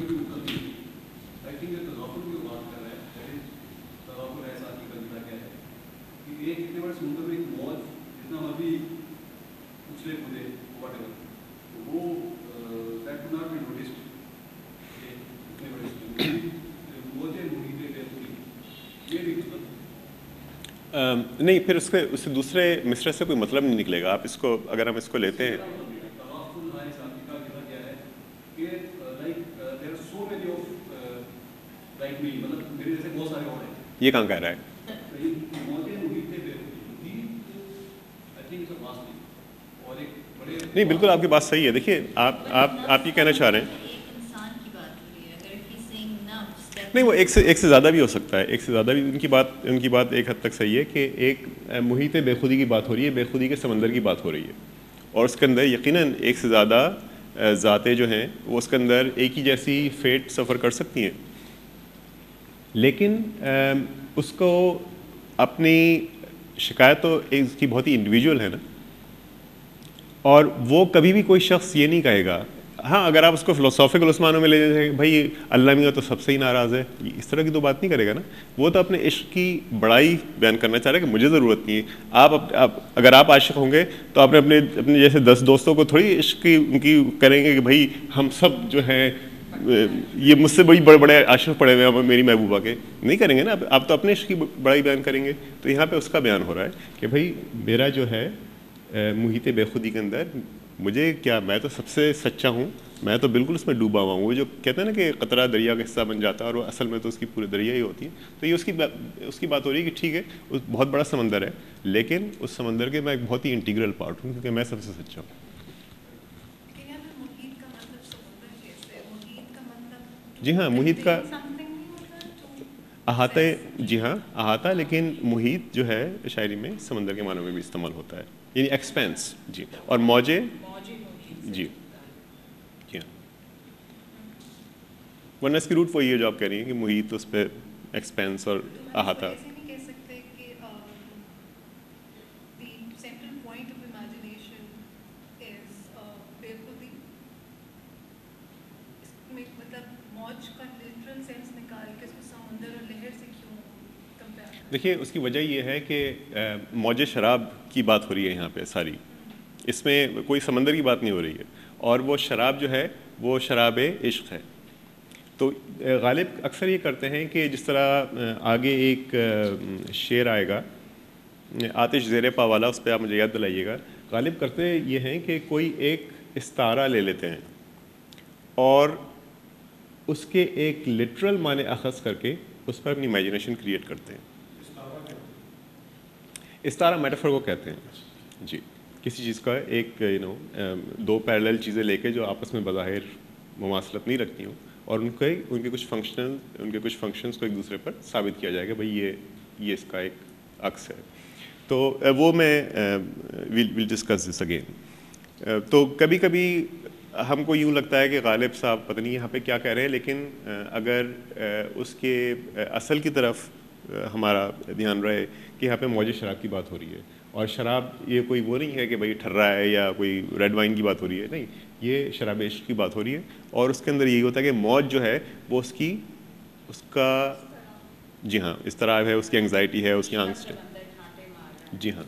نہیں, پھر اس سے دوسرے مصرع سے کوئی مطلب نہیں نکلے گا. آپ اس کو اگر ہم اس کو لیتے ہیں یہ کہاں کہہ رہا ہے؟ نہیں بالکل آپ کی بات صحیح ہے. دیکھیے آپ یہ کہنا چاہ رہے ہیں نہیں وہ ایک سے زیادہ بھی ہو سکتا ہے, ایک سے زیادہ بھی. ان کی بات ایک حد تک صحیح ہے کہ ایک محیط بے خودی کی بات ہو رہی ہے, بے خودی کے سمندر کی بات ہو رہی ہے اور اس کے اندر یقیناً ایک سے زیادہ ذاتیں جو ہیں وہ اس کے اندر ایک ہی جیسی فیٹ سفر کر سکتی ہیں, لیکن اس کو اپنی شکایت تو اس کی بہت ہی انڈیویجول ہے نا, اور وہ کبھی بھی کوئی شخص یہ نہیں کہے گا. ہاں اگر آپ اس کو فلسافیکل عثمانوں میں لے جائیں بھائی اللہ میاں تو سب سے ہی ناراض ہے, اس طرح کی تو بات نہیں کرے گا نا. وہ تو اپنے عشق کی بڑائی بیان کرنا چاہ رہا ہے کہ مجھے ضرورت نہیں ہے. اگر آپ عاشق ہوں گے تو آپ نے اپنے جیسے 10 دوستوں کو تھوڑی عشق کی ان کی کریں گے کہ بھائی ہم سب جو ہیں یہ مجھ سے بڑے عاشق پڑے ہوئے ہیں میری محبوبہ کے, نہیں کریں گے نا. آپ تو اپنے عشق کی بڑائی بیان کریں گے. تو یہاں پہ اس کا بیان ہو رہا ہے کہ بھائی میرا جو ہے محیط بے خودی کے اندر مجھے کیا, میں تو سب سے سچا ہوں, میں تو بالکل اس میں ڈوبا ہوا ہوں. وہ جو کہتے ہیں نا کہ قطرہ دریا کا حصہ بن جاتا ہے اور وہ اصل میں تو اس کی پورے دریا ہی ہوتی ہے. تو یہ اس کی بات ہو رہی ہے کہ ٹھیک ہے اس بہت بڑا سمندر ہے, لیکن اس سمندر کے میں ایک بہت ہی انٹیگرل پارٹ ہوں کیونکہ میں سب سے سچا ہوں. جی ہاں محیط کا احاطہ, جی ہاں احاطہ, لیکن محیط جو ہے شاعری میں سمندر کے معنوں میں بھی استعمال ہوتا ہے, یعنی ایکسپینس. جی اور موجے جی جی ہاں, ورنہ اس کی روٹ وہی ہے جو آپ کہہ رہی ہیں کہ محیط اس پہ ایکسپینس اور احاطہ. دیکھیے اس کی وجہ یہ ہے کہ موج شراب کی بات ہو رہی ہے یہاں پہ ساری, اس میں کوئی سمندر کی بات نہیں ہو رہی ہے, اور وہ شراب جو ہے وہ شراب عشق ہے. تو غالب اکثر یہ کرتے ہیں کہ جس طرح آگے ایک شعر آئے گا آتش زیر پا والا, اس پہ آپ مجھے یاد دلائیے گا. غالب کرتے یہ ہیں کہ کوئی ایک استعارہ لے لیتے ہیں اور اس کے ایک لٹرل معنی اخذ کر کے اس پر اپنی امیجنیشن کریٹ کرتے ہیں. استعارہ میٹافور کو کہتے ہیں جی, کسی چیز کا ایک دو پیرالل چیزیں لے کے جو آپس میں بظاہر مماثلت نہیں رکھتی ہوں اور ان کے کچھ فنکشنز کو ایک دوسرے پر ثابت کیا جائے گا بھائی یہ اس کا ایک عکس ہے. تو وہ میں ویل ڈسکس دس اگین. تو کبھی کبھی ہم کو یوں لگتا ہے کہ غالب صاحب پتہ نہیں یہاں پہ کیا کہہ رہے ہیں, لیکن اگر اس کے اصل کی طرف ہمارا دھیان رہے کہ یہاں پہ موج شراب کی بات ہو رہی ہے, اور شراب یہ کوئی وہ نہیں ہے کہ بھائی ٹھرا ہے یا کوئی ریڈ وائن کی بات ہو رہی ہے, نہیں, یہ شراب عشق کی بات ہو رہی ہے. اور اس کے اندر یہی ہوتا ہے کہ موج جو ہے وہ اس کا جی ہاں اضطراب ہے, اس کی انگزائٹی ہے, اس کی آنگسٹ ہے. جی ہاں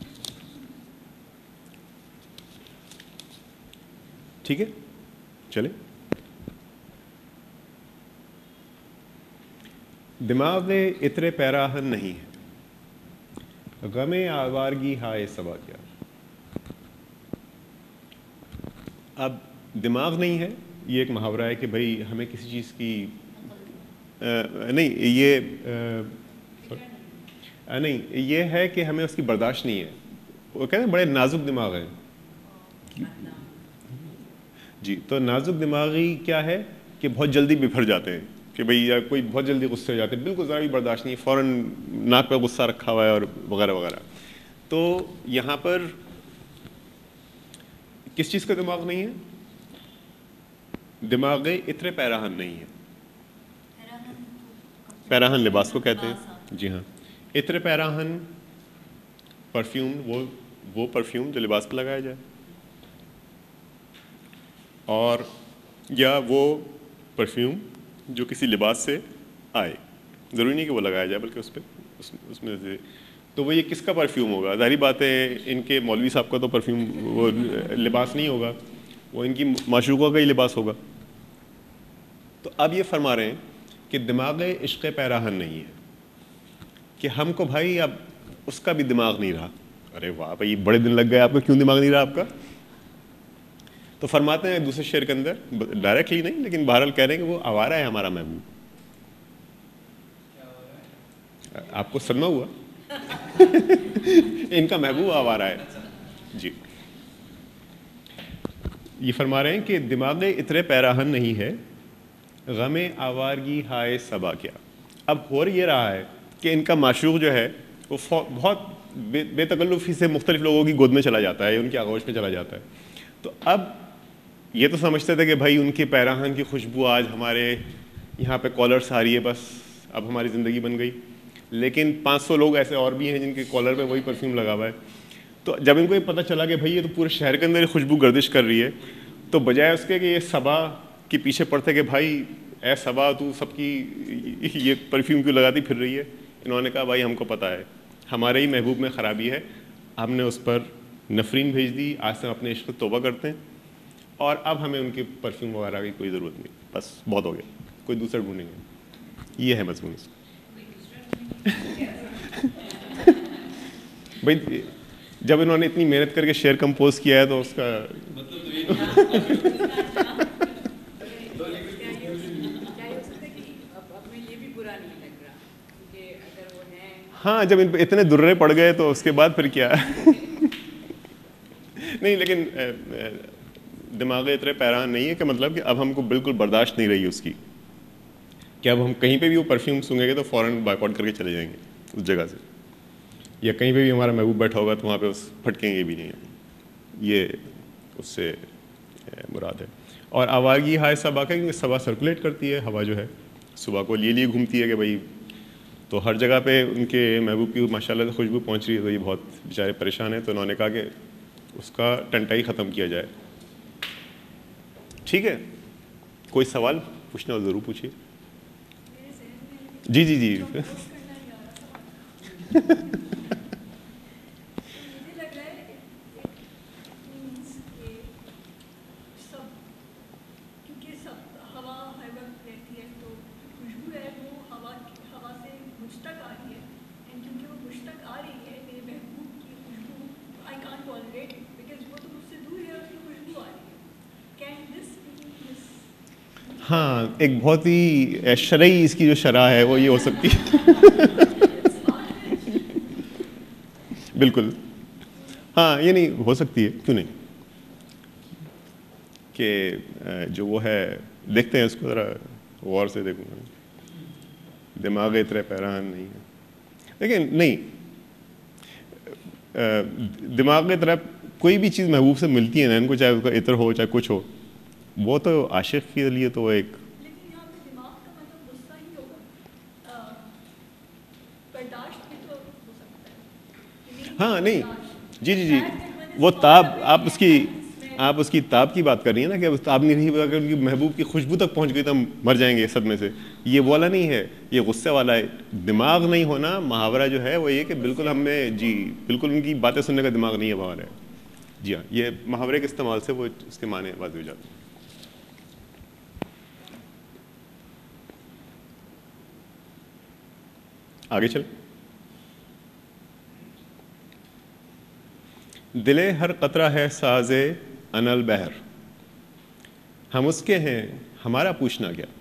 ٹھیک ہے چلیں. دماغ اترے پیراہن نہیں ہے، غم آوارگی ہائے صبا کیا. اب دماغ نہیں ہے، یہ ایک محاورہ ہے کہ بھائی ہمیں کسی چیز کی نہیں، یہ نہیں، یہ ہے کہ ہمیں اس کی برداشت نہیں ہے. وہ کہتے ہیں بڑے نازک دماغ ہیں. جی، تو نازک دماغی کیا ہے کہ بہت جلدی بفر جاتے ہیں، کہ بھئی یا کوئی بہت جلدی غصے ہو جاتے ہیں، بالکل ذرا بھی برداشت نہیں، فوراً ناک پہ غصہ رکھا ہوا ہے اور وغیرہ وغیرہ. تو یہاں پر کس چیز کا دماغ نہیں ہے؟ دماغ اترے پیراہن نہیں ہے. پیراہن لباس کو کہتے ہیں. جی ہاں، اترے پیراہن پرفیوم، وہ پرفیوم جو لباس پہ لگایا جائے، اور یا وہ پرفیوم جو کسی لباس سے آئے. ضروری نہیں کہ وہ لگایا جائے، بلکہ اس میں سے. تو وہ یہ کس کا پرفیوم ہوگا؟ ظاہری بات ہے ان کے مولوی صاحب کا تو پرفیوم وہ لباس نہیں ہوگا، وہ ان کی معشوقہ کا ہی لباس ہوگا. تو اب یہ فرما رہے ہیں کہ دماغ عشق پیراہن نہیں ہے، کہ ہم کو بھائی اب اس کا بھی دماغ نہیں رہا. ارے واہ بھائی، بڑے دن لگ گئے آپ کو، کیوں دماغ نہیں رہا آپ کا؟ تو فرماتے ہیں دوسرے شعر کے اندر، ڈائریکٹلی نہیں لیکن بہرحال کہہ رہے ہیں کہ وہ آوارہ ہے ہمارا محبوب. آپ کو صدمہ ہوا؟ ان کا محبوب آوارہ ہے. جی، یہ فرما رہے ہیں کہ دماغ اترے پیراہن نہیں ہے، غم آوارگی ہائے صبا کیا. اب ہو یہ رہا ہے کہ ان کا معشوق جو ہے وہ بہت بے تکلفی سے مختلف لوگوں کی گود میں چلا جاتا ہے، ان کی آغوش میں چلا جاتا ہے. تو اب یہ تو سمجھتے تھے کہ بھائی ان کے پیراہن کی خوشبو آج ہمارے یہاں پہ کالرس آ رہی ہے، بس اب ہماری زندگی بن گئی. لیکن 500 لوگ ایسے اور بھی ہیں جن کے کالر پہ وہی پرفیوم لگا ہوا ہے. تو جب ان کو یہ پتہ چلا کہ بھائی یہ تو پورے شہر کے اندر خوشبو گردش کر رہی ہے، تو بجائے اس کے کہ یہ صبا کے پیچھے پڑتے کہ بھائی اے صبا تو سب کی یہ پرفیوم کیوں لگاتی پھر رہی ہے، انہوں نے کہا بھائی ہم کو پتہ ہے ہمارے ہی محبوب میں خرابی ہے، ہم نے اس پر نفرین بھیج دی، آج سے ہم اپنے عشق توبہ کرتے ہیں، اور اب ہمیں ان کے پرفیوم وغیرہ کی کوئی ضرورت نہیں، بس بہت ہو گیا، کوئی دوسرا ڈھونڈیں گے. یہ ہے مضمون اس کا. بھائی جب انہوں نے اتنی محنت کر کے شعر کمپوز کیا ہے تو اس کا ہاں، جب ان پہ اتنے درے پڑ گئے تو اس کے بعد پھر کیا نہیں، لیکن دماغ اترے پیراہن نہیں ہے کہ مطلب کہ اب ہم کو بالکل برداشت نہیں رہی اس کی، کہ اب ہم کہیں پہ بھی وہ پرفیوم سونگیں گے تو فوراً بائیک آؤٹ کر کے چلے جائیں گے اس جگہ سے، یا کہیں پہ بھی ہمارا محبوب بیٹھا ہوگا تو وہاں پہ اس پھٹکیں گے بھی نہیں. یہ اس سے مراد ہے. اور آوارگی ہائے صبا کا، کیونکہ صبا سرکولیٹ کرتی ہے، ہوا جو ہے صبح کو لیے گھومتی ہے کہ بھائی، تو ہر جگہ پہ ان کے محبوب کی ماشاءاللہ سے خوشبو پہنچ رہی ہے، تو یہ بہت بیچارے پریشان ہیں. تو انہوں نے کہا کہ اس کا ٹنٹائی ختم کیا جائے. ٹھیک ہے، کوئی سوال پوچھنا ہو ضرور پوچھیے. جی جی جی ہاں، ایک بہت ہی شرعی اس کی جو شرح ہے وہ یہ ہو سکتی ہے. بالکل، ہاں، یہ نہیں ہو سکتی ہے، کیوں نہیں، کہ جو وہ ہے دیکھتے ہیں اس کو ذرا غور سے دیکھوں گا. دماغ اترے پیراہن نہیں ہے، لیکن نہیں، دماغ کی طرف کوئی بھی چیز محبوب سے ملتی ہے نا ان کو، چاہے اس کا عطر ہو چاہے کچھ ہو، وہ تو عاشق کے لیے تو ایک ہاں نہیں، جی جی جی، وہ تاب آپ اس کی تاب کی بات کر رہی ہیں نا، کہ تاب نہیں رہی اگر ان کی محبوب کی خوشبو تک پہنچ گئی تو ہم مر جائیں گے صدمے سے. یہ والا نہیں ہے، یہ غصے والا ہے. دماغ نہیں ہونا محاورہ جو ہے وہ یہ کہ بالکل ہم نے جی بالکل ان کی باتیں سننے کا دماغ نہیں ہے باہر ہے. جی ہاں، یہ محاورے کے استعمال سے وہ اس کے معنی واضح ہو جاتے ہیں. آگے چل. دلے ہر قطرہ ہے ساز انل بحر. ہم اس کے ہیں ہمارا پوچھنا کیا.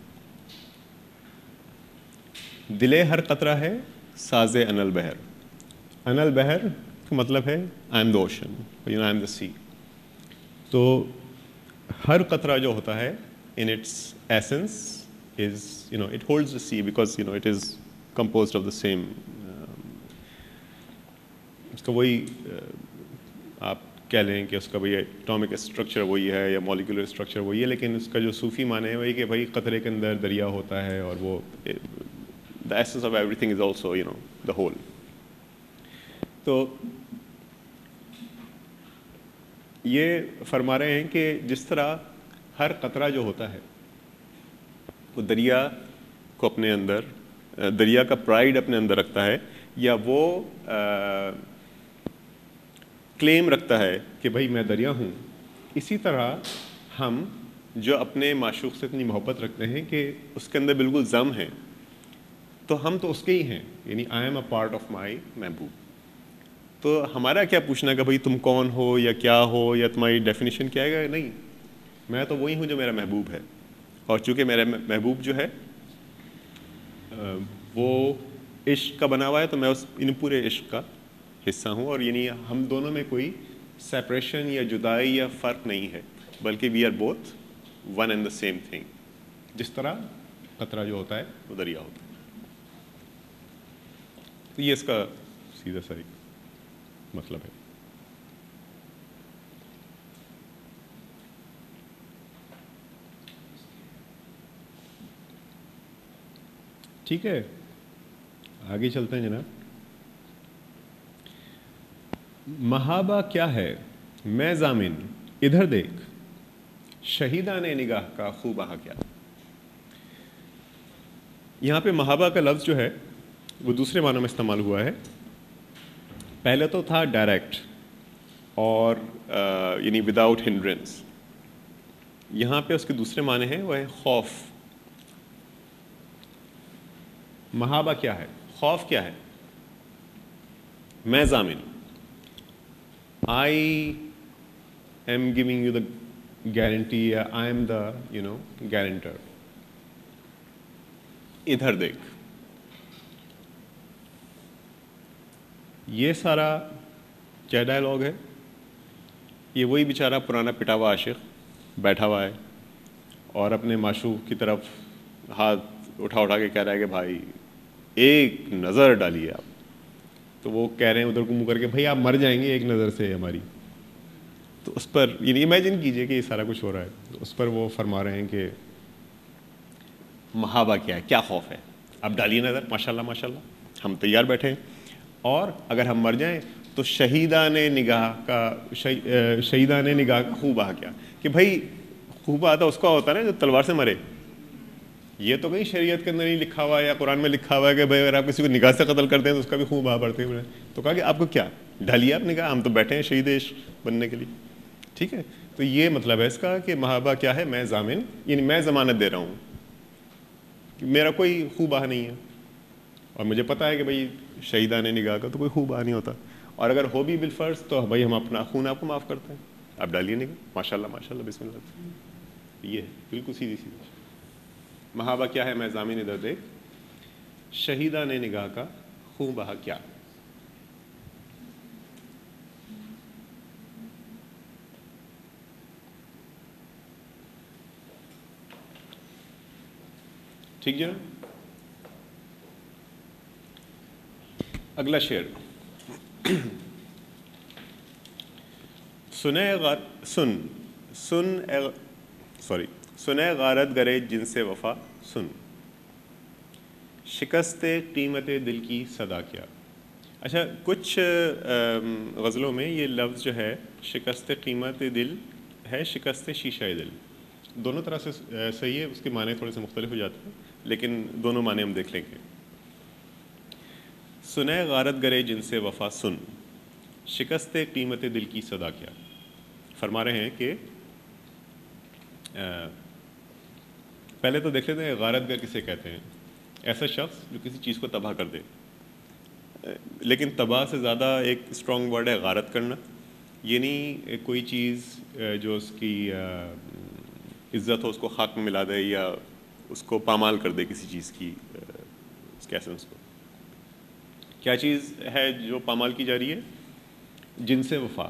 دلے ہر قطرہ ہے ساز انل بحر. انل بحر کا مطلب ہے I am the ocean, I am the sea. تو ہر قطرہ جو ہوتا ہے in its essence is, it holds the sea because, it is composed of the same, اس کا وہی آپ کہہ لیں کہ اس کا بھئی اٹامک اسٹرکچر وہی ہے یا مالیکولر اسٹرکچر وہی ہے, لیکن اس کا جو صوفی معنی ہے وہی کہ بھئی قطرے کے اندر دریا ہوتا ہے اور وہ the essence of everything is also, the whole. تو یہ فرما رہے ہیں کہ جس طرح ہر قطرہ جو ہوتا ہے وہ دریا کو اپنے اندر, دریا کا پرائیڈ اپنے اندر رکھتا ہے, یا وہ کلیم رکھتا ہے کہ بھائی میں دریا ہوں, اسی طرح ہم جو اپنے معشوق سے اتنی محبت رکھتے ہیں کہ اس کے اندر بالکل ضم ہیں, تو ہم تو اس کے ہی ہیں, یعنی I am a part of my محبوب. تو ہمارا کیا پوچھنا کہ بھائی تم کون ہو یا کیا ہو یا تمہاری ڈیفینیشن کیا ہے, نہیں, میں تو وہی ہوں جو میرا محبوب ہے. اور چونکہ میرا محبوب جو ہے وہ عشق کا بنا ہوا ہے, تو میں اس پورے عشق کا حصہ ہوں. اور یعنی ہم دونوں میں کوئی سیپریشن یا جدائی یا فرق نہیں ہے, بلکہ we are both one and the same thing. جس طرح قطرہ جو ہوتا ہے وہ دریا ہوتا ہے. تو یہ اس کا سیدھا سا ایک مطلب ہے. ٹھیک ہے, آگے چلتے ہیں جناب. محابہ کیا ہے میں ضامن ادھر دیکھ, شہیدان نگاہ کا خوبہ کیا. یہاں پہ محابہ کا لفظ جو ہے وہ دوسرے معنوں میں استعمال ہوا ہے. پہلے تو تھا ڈائریکٹ اور یعنی وداؤٹ ہنڈرنس. یہاں پہ اس کے دوسرے معنی ہیں, وہ ہے خوف. محابہ کیا ہے, خوف کیا ہے. میں ضامن, I am giving you the guarantee, یا آئی ایم دا گارنٹر. ادھر دیکھ, یہ سارا کیا ڈائلاگ ہے. یہ وہی بیچارہ پرانا پٹا ہوا عاشق بیٹھا ہوا ہے اور اپنے معشوق کی طرف ہاتھ اٹھا کے کہہ رہا ہے کہ بھائی ایک نظر ڈالیے آپ. تو وہ کہہ رہے ہیں ادھر کو منہ کر کے, بھائی آپ مر جائیں گے ایک نظر سے ہماری. تو اس پر یعنی امیجن کیجئے کہ یہ سارا کچھ ہو رہا ہے. اس پر وہ فرما رہے ہیں کہ محابہ کیا ہے, کیا خوف ہے, آپ ڈالیے نظر, ماشاءاللہ ماشاءاللہ ہم تیار بیٹھے ہیں. اور اگر ہم مر جائیں تو شہیدان نگاہ کا خوبہ کیا, کہ بھائی خوبہ آتا اس کا ہوتا ہے نا جو تلوار سے مرے. یہ تو کہیں شریعت کے اندر نہیں لکھا ہوا ہے یا قرآن میں لکھا ہوا ہے کہ بھائی اگر آپ کسی کو نگاہ سے قتل کرتے ہیں تو اس کا بھی خوب بہا پڑتے ہیں. تو کہا کہ آپ کو کیا ڈالیے آپ نگاہ, ہم تو بیٹھے ہیں شہید عشق بننے کے لیے. ٹھیک ہے, تو یہ مطلب ہے اس کا کہ محابہ کیا ہے, میں ضامن, یعنی میں ضمانت دے رہا ہوں کہ میرا کوئی خوب بہا نہیں ہے. اور مجھے پتہ ہے کہ بھائی شہیدان نگاہ کا تو کوئی خوب بہا نہیں ہوتا. اور اگر ہو بھی بالفرض تو بھائی ہم اپنا خون آپ کو معاف کرتے ہیں, آپ ڈالیے نگاہ, ماشاءاللہ ماشاءاللہ بسم اللہ. یہ ہے بالکل سیدھی سیدھی. محابہ کیا ہے میں ضامن ادھر دیکھ, شہیدان نگاہ کا خون بہا کیا. ٹھیک ہے. اگلا شعر. سنے غارت گرے جن سے وفا سن, شکست قیمت دل کی صدا کیا. اچھا, کچھ غزلوں میں یہ لفظ جو ہے شکست قیمت دل ہے شکست شیشہ دل, دونوں طرح سے صحیح ہے. اس کے معنی تھوڑے سے مختلف ہو جاتے ہیں لیکن دونوں معنی ہم دیکھ لیں گے. سنے غارت گرے جن سے وفا سن, شکست قیمت دل کی صدا کیا. فرما رہے ہیں کہ پہلے تو دیکھ لیتے ہیں غارت گر کسے کہتے ہیں. ایسا شخص جو کسی چیز کو تباہ کر دے, لیکن تباہ سے زیادہ ایک اسٹرانگ ورڈ ہے غارت کرنا. یہ نہیں کوئی چیز جو اس کی عزت ہو اس کو خاک میں ملا دے یا اس کو پامال کر دے کسی چیز کی اس کے ایسنس کو. کیا چیز ہے جو پامال کی جا رہی ہے؟ جنس وفا.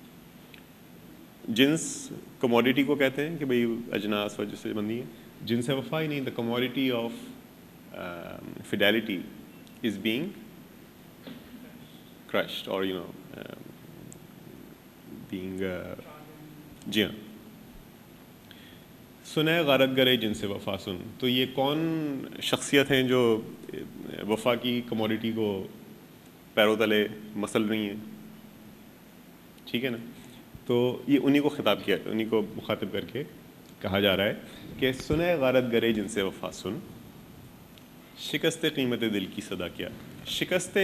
جنس کموڈیٹی کو کہتے ہیں کہ بھئی اجناس وجہ سے بندی ہے. جنس وفا ہی نہیں, the commodity of fidelity is being crushed or being جی ہاں. سنیں غارت گرے جن سے وفا سن. تو یہ کون شخصیت ہیں جو وفا کی کموڈیٹی کو پیروں تلے مسل رہی ہیں؟ ٹھیک ہے نا. تو یہ انہی کو خطاب کیا, انہی کو مخاطب کر کے کہا جا رہا ہے کہ سنیں غارت گرے جن سے وفا سن, شکست قیمت دل کی صدا کیا. شکست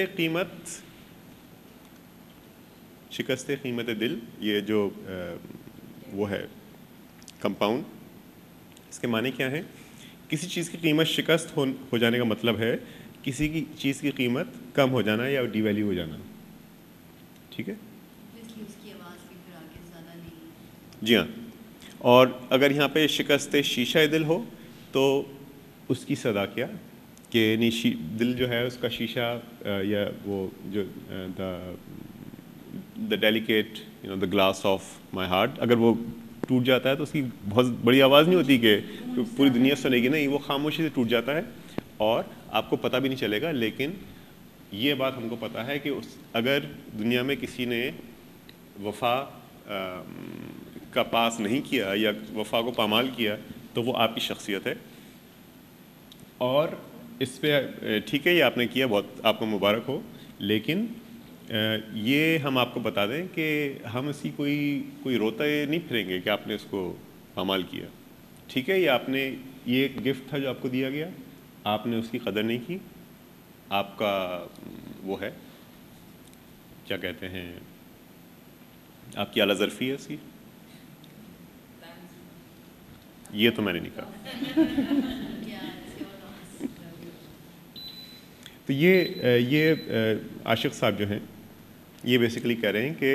قیمت دل, یہ جو وہ ہے کمپاؤنڈ, اس کے معنی کیا ہے؟ کسی چیز کی قیمت شکست ہو جانے کا مطلب ہے کسی کی چیز کی قیمت کم ہو جانا یا ڈی ویلیو ہو جانا. ٹھیک ہے, جی ہاں. اور اگر یہاں پہ شکست شیشہ دل ہو تو اس کی صدا کیا کہ دل جو ہے اس کا شیشہ یا وہ جو the delicate the glass of my heart, اگر وہ ٹوٹ جاتا ہے تو اس کی بہت بڑی آواز نہیں ہوتی کہ پوری دنیا سنے گی, نہیں, وہ خاموشی سے ٹوٹ جاتا ہے اور آپ کو پتہ بھی نہیں چلے گا. لیکن یہ بات ہم کو پتہ ہے کہ اگر دنیا میں کسی نے وفا کا پاس نہیں کیا یا وفا کو پامال کیا تو وہ آپ کی شخصیت ہے. اور اس پہ ٹھیک ہے یہ آپ نے کیا, بہت آپ کو مبارک ہو, لیکن یہ ہم آپ کو بتا دیں کہ ہم اسی کوئی روتا نہیں پھریں گے کہ آپ نے اس کو پامال کیا. ٹھیک ہے, یہ ایک گفٹ تھا جو آپ کو دیا گیا, آپ نے اس کی قدر نہیں کی. آپ کا وہ ہے کیا کہتے ہیں, آپ کی اعلیٰ ظرفی ہے اس کی, یہ تو میں نے نہیں کہا. تو یہ عاشق صاحب جو ہیں یہ بیسیکلی کہہ رہے ہیں کہ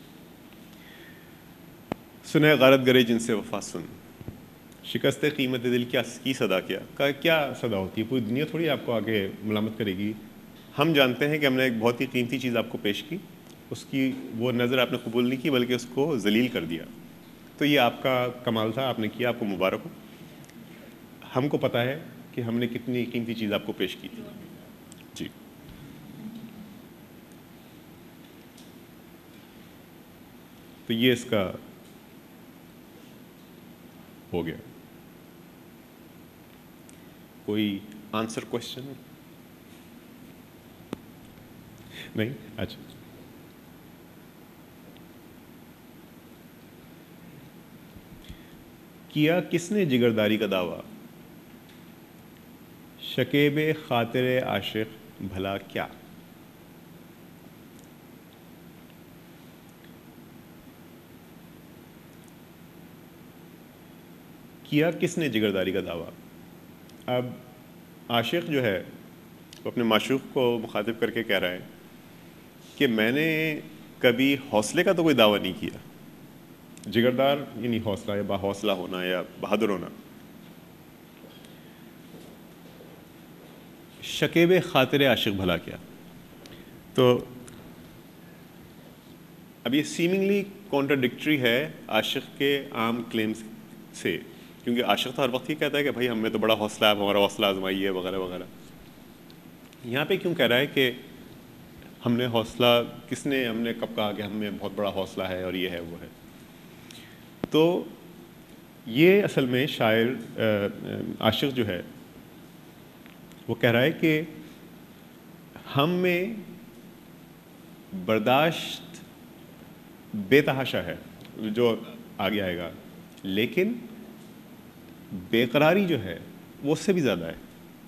سنیں غارت گرے جن سے وفا سن, شکست قیمت دل کی صدا کیا صدا ہوتی ہے؟ پوری دنیا تھوڑی آپ کو آگے ملامت کرے گی. ہم جانتے ہیں کہ ہم نے ایک بہت ہی قیمتی چیز آپ کو پیش کی, اس کی وہ نظر آپ نے قبول نہیں کی بلکہ اس کو ذلیل کر دیا. تو یہ آپ کا کمال تھا, آپ نے کیا, آپ کو مبارک ہو. ہم کو پتہ ہے کہ ہم نے کتنی قیمتی چیز آپ کو پیش کی تھی. جی, تو یہ اس کا ہو گیا. کوئی آنسر کوشچن نہیں؟ اچھا, کیا کس نے جگرداری کا دعویٰ, شکیب خاطر عاشق بھلا کیا. کیا کس نے جگرداری کا دعویٰ. اب عاشق جو ہے وہ اپنے معشوق کو مخاطب کر کے کہہ رہا ہے کہ میں نے کبھی حوصلے کا تو کوئی دعویٰ نہیں کیا. جگردار یعنی حوصلہ یا باحوصلہ ہونا یا بہادر ہونا. شکیب خاطر عاشق بھلا کیا. تو اب یہ سیمنگلی کانٹراڈکٹری ہے عاشق کے عام کلیمز سے, کیونکہ عاشق تو ہر وقت ہی کہتا ہے کہ بھائی ہمیں تو بڑا حوصلہ ہے, ہمارا حوصلہ آزمائیے وغیرہ وغیرہ. یہاں پہ کیوں کہہ رہا ہے کہ ہم نے حوصلہ, کس نے, ہم نے کب کہا کہ ہم میں بہت بڑا حوصلہ ہے اور یہ ہے وہ ہے. تو یہ اصل میں شاعر عاشق جو ہے وہ کہہ رہا ہے کہ ہم میں برداشت بے تحاشا ہے جو آگے آئے گا, لیکن بے قراری جو ہے وہ اس سے بھی زیادہ ہے.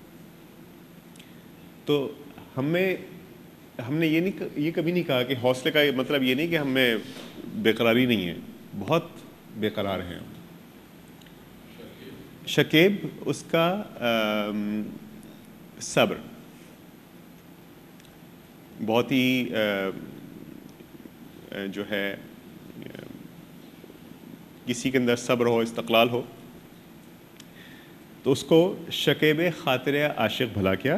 تو ہم نے یہ کبھی نہیں کہا کہ حوصلے کا مطلب یہ نہیں کہ ہم میں بے قراری نہیں ہے, بہت بے قرار ہیں. شکیب اس کا صبر, بہت ہی جو ہے کسی کے اندر صبر ہو، استقلال ہو، تو اس کو شکیب خاطر عاشق بھلا کیا.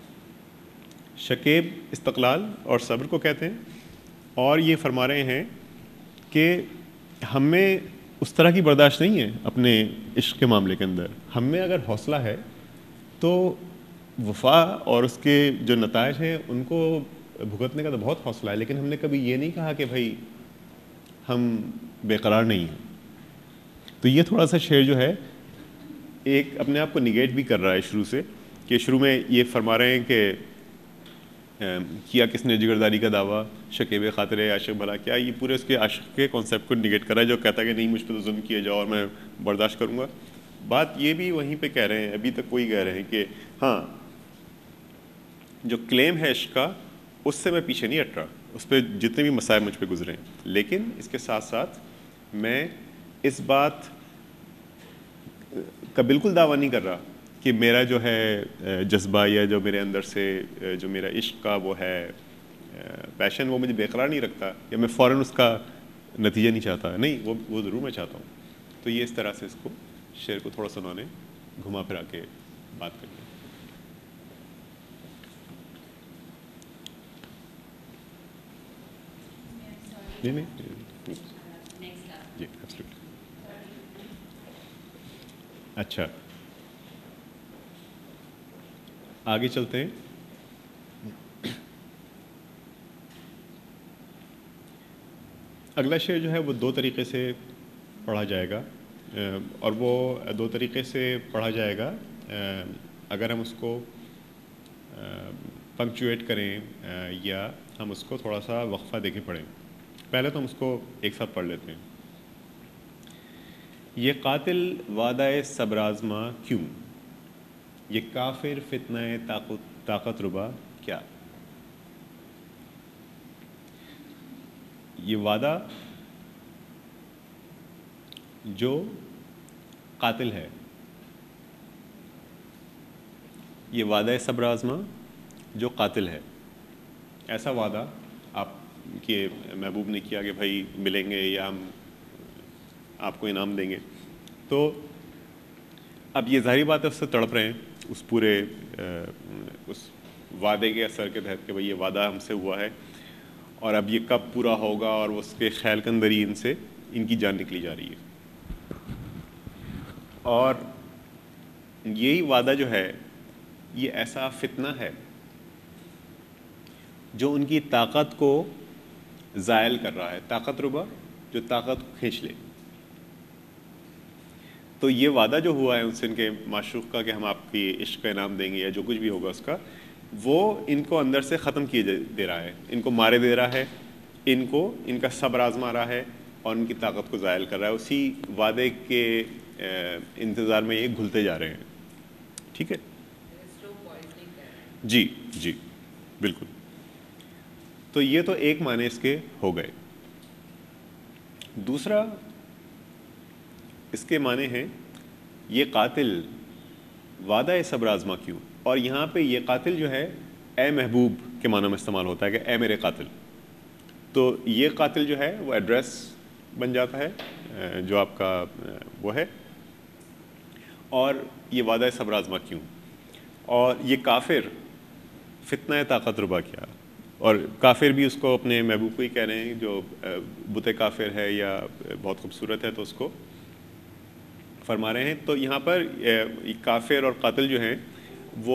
شکیب استقلال اور صبر کو کہتے ہیں. اور یہ فرما رہے ہیں کہ ہم میں اس طرح کی برداشت نہیں ہے اپنے عشق کے معاملے کے اندر. ہم میں اگر حوصلہ ہے تو وفا اور اس کے جو نتائج ہیں ان کو بھگتنے کا تو بہت حوصلہ ہے، لیکن ہم نے کبھی یہ نہیں کہا کہ بھائی ہم بے قرار نہیں ہیں. تو یہ تھوڑا سا شعر جو ہے ایک اپنے آپ کو نگیٹ بھی کر رہا ہے شروع سے، کہ شروع میں یہ فرما رہے ہیں کہ کیا کس نے جگرداری کا دعویٰ شکیب خاطر عاشق بھلا کیا. یہ پورے اس کے عاشق کے کانسیپٹ کو نگیٹ کر رہا ہے، جو کہتا ہے کہ نہیں مجھ پہ تو ظلم کیے جاؤ اور میں برداشت کروں گا. بات یہ بھی وہیں پہ کہہ رہے ہیں، ابھی تک وہی کہہ رہے ہیں کہ ہاں جو کلیم ہے عشق کا اس سے میں پیچھے نہیں ہٹ رہا، اس پہ جتنے بھی مصائب مجھ پہ گزرے ہیں، لیکن اس کے ساتھ ساتھ میں اس بات کا بالکل دعویٰ نہیں کر رہا کہ میرا جو ہے جذبہ یا جو میرے اندر سے جو میرا عشق کا وہ ہے پیشن، وہ مجھے بے قرار نہیں رکھتا یا میں فوراً اس کا نتیجہ نہیں چاہتا. نہیں، وہ ضرور میں چاہتا ہوں. تو یہ اس طرح سے اس کو شعر کو تھوڑا سا انہوں نے گھما پھرا کے بات کر دی. نہیں جی ایبسلیٹلی. اچھا آگے چلتے ہیں. اگلا شعر جو ہے وہ دو طریقے سے پڑھا جائے گا، اور وہ دو طریقے سے پڑھا جائے گا اگر ہم اس کو پنکچویٹ کریں یا ہم اس کو تھوڑا سا وقفہ دے کے پڑھیں. پہلے تو ہم اس کو ایک ساتھ پڑھ لیتے ہیں. یہ قاتل وعدہ صبر آزما کیوں، یہ کافر فتنہ طاقت ربا کیا. یہ وعدہ جو قاتل ہے، یہ وعدہ صبر آزما جو قاتل ہے. ایسا وعدہ آپ کے محبوب نے کیا کہ بھائی ملیں گے یا ہم آپ کو انعام دیں گے. تو اب یہ ظاہری بات ہے اس سے تڑپ رہے ہیں اس پورے اس وعدے کے اثر کے تحت کہ بھائی یہ وعدہ ہم سے ہوا ہے اور اب یہ کب پورا ہوگا، اور اس کے خیال کے اندر ہی ان کی جان نکلی جا رہی ہے. اور یہی وعدہ جو ہے یہ ایسا فتنہ ہے جو ان کی طاقت کو زائل کر رہا ہے. طاقت ربا جو طاقت کو کھینچ لے. تو یہ وعدہ جو ہوا ہے ان سے ان کے معشوق کا کہ ہم آپ کی عشق کا انعام دیں گے یا جو کچھ بھی ہوگا اس کا، وہ ان کو اندر سے ختم کیے دے رہا ہے، ان کو مارے دے رہا ہے، ان کا صبر آزما رہا ہے اور ان کی طاقت کو زائل کر رہا ہے. اسی وعدے کے انتظار میں یہ گھلتے جا رہے ہیں. ٹھیک ہے جی جی بالکل. تو یہ تو ایک معنی اس کے ہو گئے. دوسرا اس کے معنی ہیں یہ قاتل وعدہ صبر آزما کیوں. اور یہاں پہ یہ قاتل جو ہے اے محبوب کے معنی میں استعمال ہوتا ہے کہ اے میرے قاتل. تو یہ قاتل جو ہے وہ ایڈریس بن جاتا ہے جو آپ کا وہ ہے. اور یہ وعدہ صبر آزما کیوں، اور یہ کافر فتنہ طاقت ربا کیا. اور کافر بھی اس کو اپنے محبوب کو ہی کہہ رہے ہیں جو بت کافر ہے یا بہت خوبصورت ہے تو اس کو فرما رہے ہیں. تو یہاں پر کافر اور قاتل جو ہیں وہ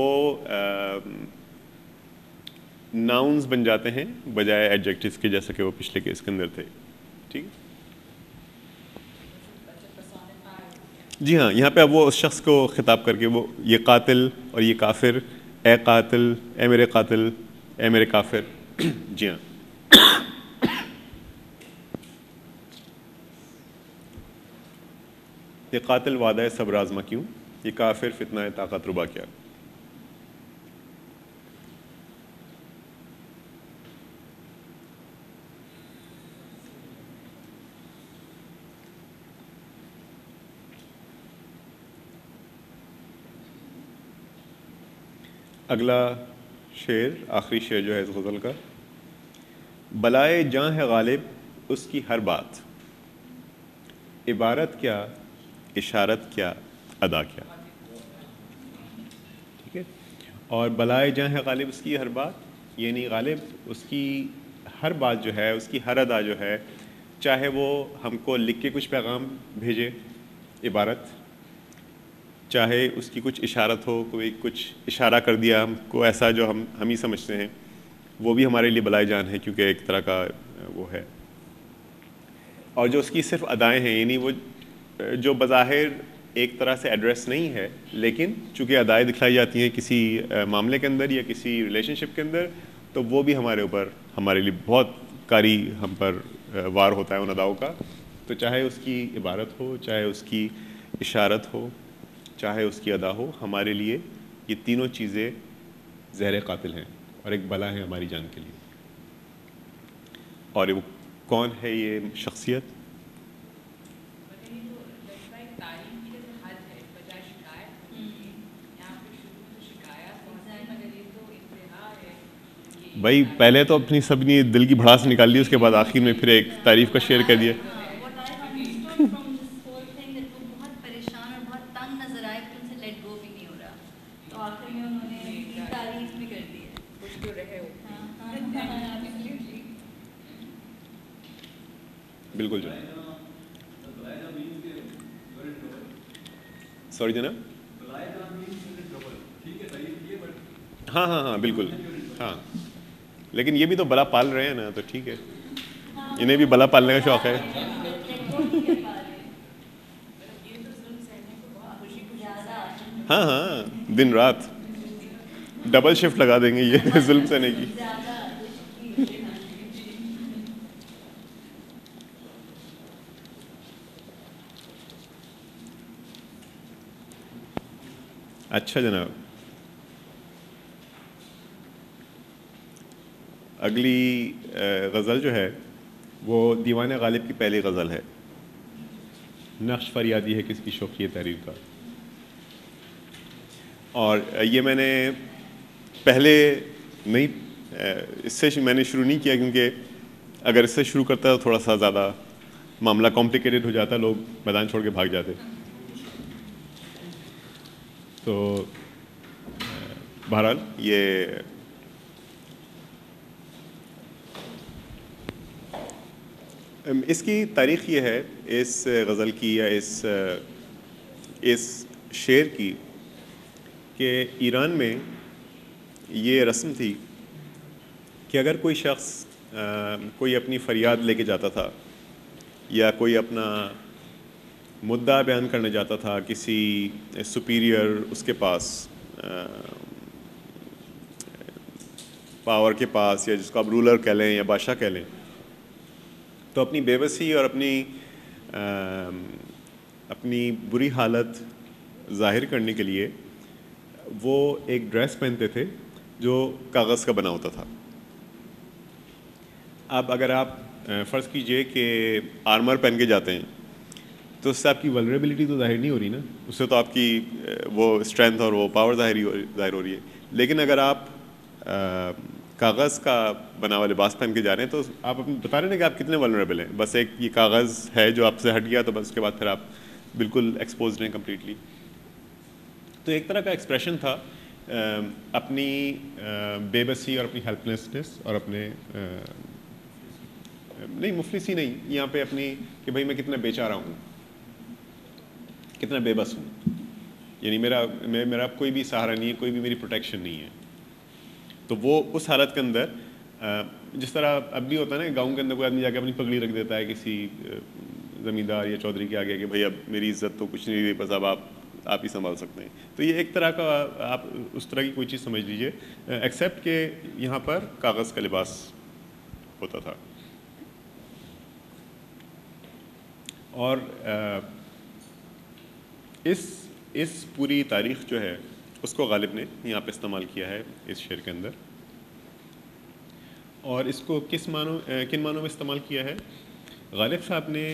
ناؤنز بن جاتے ہیں بجائے ایڈجیکٹیوز کے، جیسا کہ وہ پچھلے کیس کے اندر تھے. ٹھیک ہے جی ہاں. یہاں پہ اب وہ اس شخص کو خطاب کر کے وہ یہ قاتل اور یہ کافر، اے قاتل اے میرے قاتل اے میرے کافر. جی ہاں. یہ قاتل وعدہ صبر آزما کیوں، یہ کافر فتنہ طاقت ربا کیا. اگلا شعر، آخری شعر جو ہے اس غزل کا، بلائے جاں ہے غالب اس کی ہر بات، عبارت کیا، اشارت کیا، ادا کیا. ٹھیک ہے. اور بلائے جاں ہے غالب اس کی ہر بات، یعنی غالب اس کی ہر بات جو ہے، اس کی ہر ادا جو ہے، چاہے وہ ہم کو لکھ کے کچھ پیغام بھیجے، عبارت، چاہے اس کی کچھ اشارت ہو، کوئی کچھ اشارہ کر دیا ہم کو ایسا جو ہم ہی سمجھتے ہیں، وہ بھی ہمارے لیے بلائے جان ہے، کیونکہ ایک طرح کا وہ ہے. اور جو اس کی صرف ادائیں ہیں، یعنی وہ جو بظاہر ایک طرح سے ایڈریس نہیں ہے، لیکن چونکہ ادائیں دکھلائی جاتی ہیں کسی معاملے کے اندر یا کسی ریلیشن شپ کے اندر، تو وہ بھی ہمارے اوپر، ہمارے لیے بہت قاری ہم پر وار ہوتا ہے ان اداؤں کا. تو چاہے اس کی عبارت ہو، چاہے اس کی اشارت ہو، چاہے اس کی ادا ہو، ہمارے لیے یہ تینوں چیزیں زہر قاتل ہیں اور ایک بلا ہے ہماری جان کے لیے. اور وہ کون ہے یہ شخصیت؟ بھائی پہلے تو اپنی سبنی دل کی بھڑاس نکال لی، اس کے بعد آخر میں پھر ایک تعریف کا شعر کہہ دیا. بالکل جناب. سوری جناب. ہاں ہاں ہاں بالکل. ہاں لیکن یہ بھی تو بلا پال رہے ہیں نا، تو ٹھیک ہے، انہیں بھی بلا پالنے کا شوق ہے. ہاں ہاں دن رات ڈبل شفٹ لگا دیں گے یہ ظلم سہنے کی. اچھا جناب، اگلی غزل جو ہے وہ دیوان غالب کی پہلی غزل ہے، نقش فریادی ہے کس کی شوقی تحریر کا. اور یہ میں نے پہلے نہیں، اس سے میں نے شروع نہیں کیا، کیونکہ اگر اس سے شروع کرتا تو تھوڑا سا زیادہ معاملہ کمپلیکیٹڈ ہو جاتا، لوگ میدان چھوڑ کے بھاگ جاتے. تو بہرحال یہ اس کی تاریخ یہ ہے، اس غزل کی یا اس شعر کی، کہ ایران میں یہ رسم تھی کہ اگر کوئی شخص کوئی اپنی فریاد لے کے جاتا تھا یا کوئی اپنا مدعا بیان کرنے جاتا تھا کسی سپیریئر اس کے پاس، پاور کے پاس، یا جس کو آپ رولر کہہ لیں یا بادشاہ کہہ لیں، تو اپنی بے بسی اور اپنی بری حالت ظاہر کرنے کے لیے وہ ایک ڈریس پہنتے تھے جو کاغذ کا بنا ہوتا تھا. اب اگر آپ فرض کیجئے کہ آرمر پہن کے جاتے ہیں تو اس سے آپ کی ولنریبلٹی تو ظاہر نہیں ہو رہی نا، اس سے تو آپ کی وہ اسٹرینتھ اور وہ پاور ظاہر ہو رہی ہے. لیکن اگر آپ کاغذ کا بنا ہوا لباس پہن کے جا رہے ہیں تو آپ بتا رہے ہیں کہ آپ کتنے ولنریبل ہیں. بس ایک یہ کاغذ ہے جو آپ سے ہٹ گیا تو بس اس کے بعد پھر آپ بالکل ایکسپوزڈ ہیں کمپلیٹلی. تو ایک طرح کا ایکسپریشن تھا اپنی بے بسی اور اپنی ہیلپلیسنس اور اپنے نہیں مفلسی نہیں، یہاں پہ اپنی کہ بھائی میں کتنا بیچارہ ہوں، کتنا بے بس ہوں، یعنی میرا کوئی بھی سہارا نہیں ہے، کوئی بھی میری پروٹیکشن نہیں ہے. تو وہ اس حالت کے اندر جس طرح اب بھی ہوتا ہے نا، گاؤں کے اندر کوئی آدمی جا کے اپنی پگڑی رکھ دیتا ہے کسی زمیندار یا چودھری کے آگے کہ بھائی اب میری عزت تو کچھ نہیں رہی، بس اب آپ ہی سنبھال سکتے ہیں. تو یہ ایک طرح کا آپ اس طرح کی کوئی چیز سمجھ لیجئے، ایکسیپٹ کہ یہاں پر کاغذ کا لباس ہوتا تھا. اور اس پوری تاریخ جو ہے اس کو غالب نے یہاں پہ استعمال کیا ہے اس شعر کے اندر. اور اس کو کن معنوں میں استعمال کیا ہے؟ غالب صاحب نے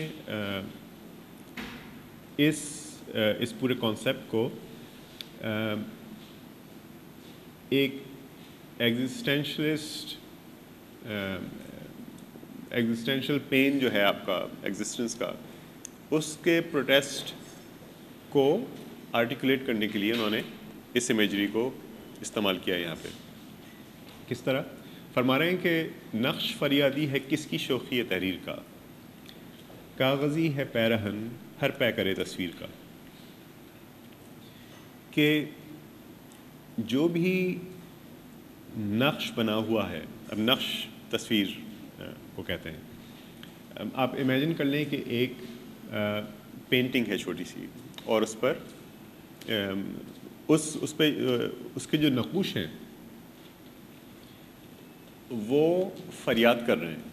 اس پورے کانسیپٹ کو ایک ایگزسٹینشل پین جو ہے آپ کا ایگزسٹنس کا، اس کے پروٹیسٹ کو آرٹیکولیٹ کرنے کے لیے انہوں نے اس امیجری کو استعمال کیا یہاں پہ. کس طرح فرما رہے ہیں کہ نقش فریادی ہے کس کی شوخی تحریر کا، کاغذی ہے پیرہن ہر پے کرے تصویر کا. کہ جو بھی نقش بنا ہوا ہے، اب نقش تصویر کو کہتے ہیں. آپ امیجن کر لیں کہ ایک پینٹنگ ہے چھوٹی سی، اور اس پر اس کے جو نقوش ہیں وہ فریاد کر رہے ہیں.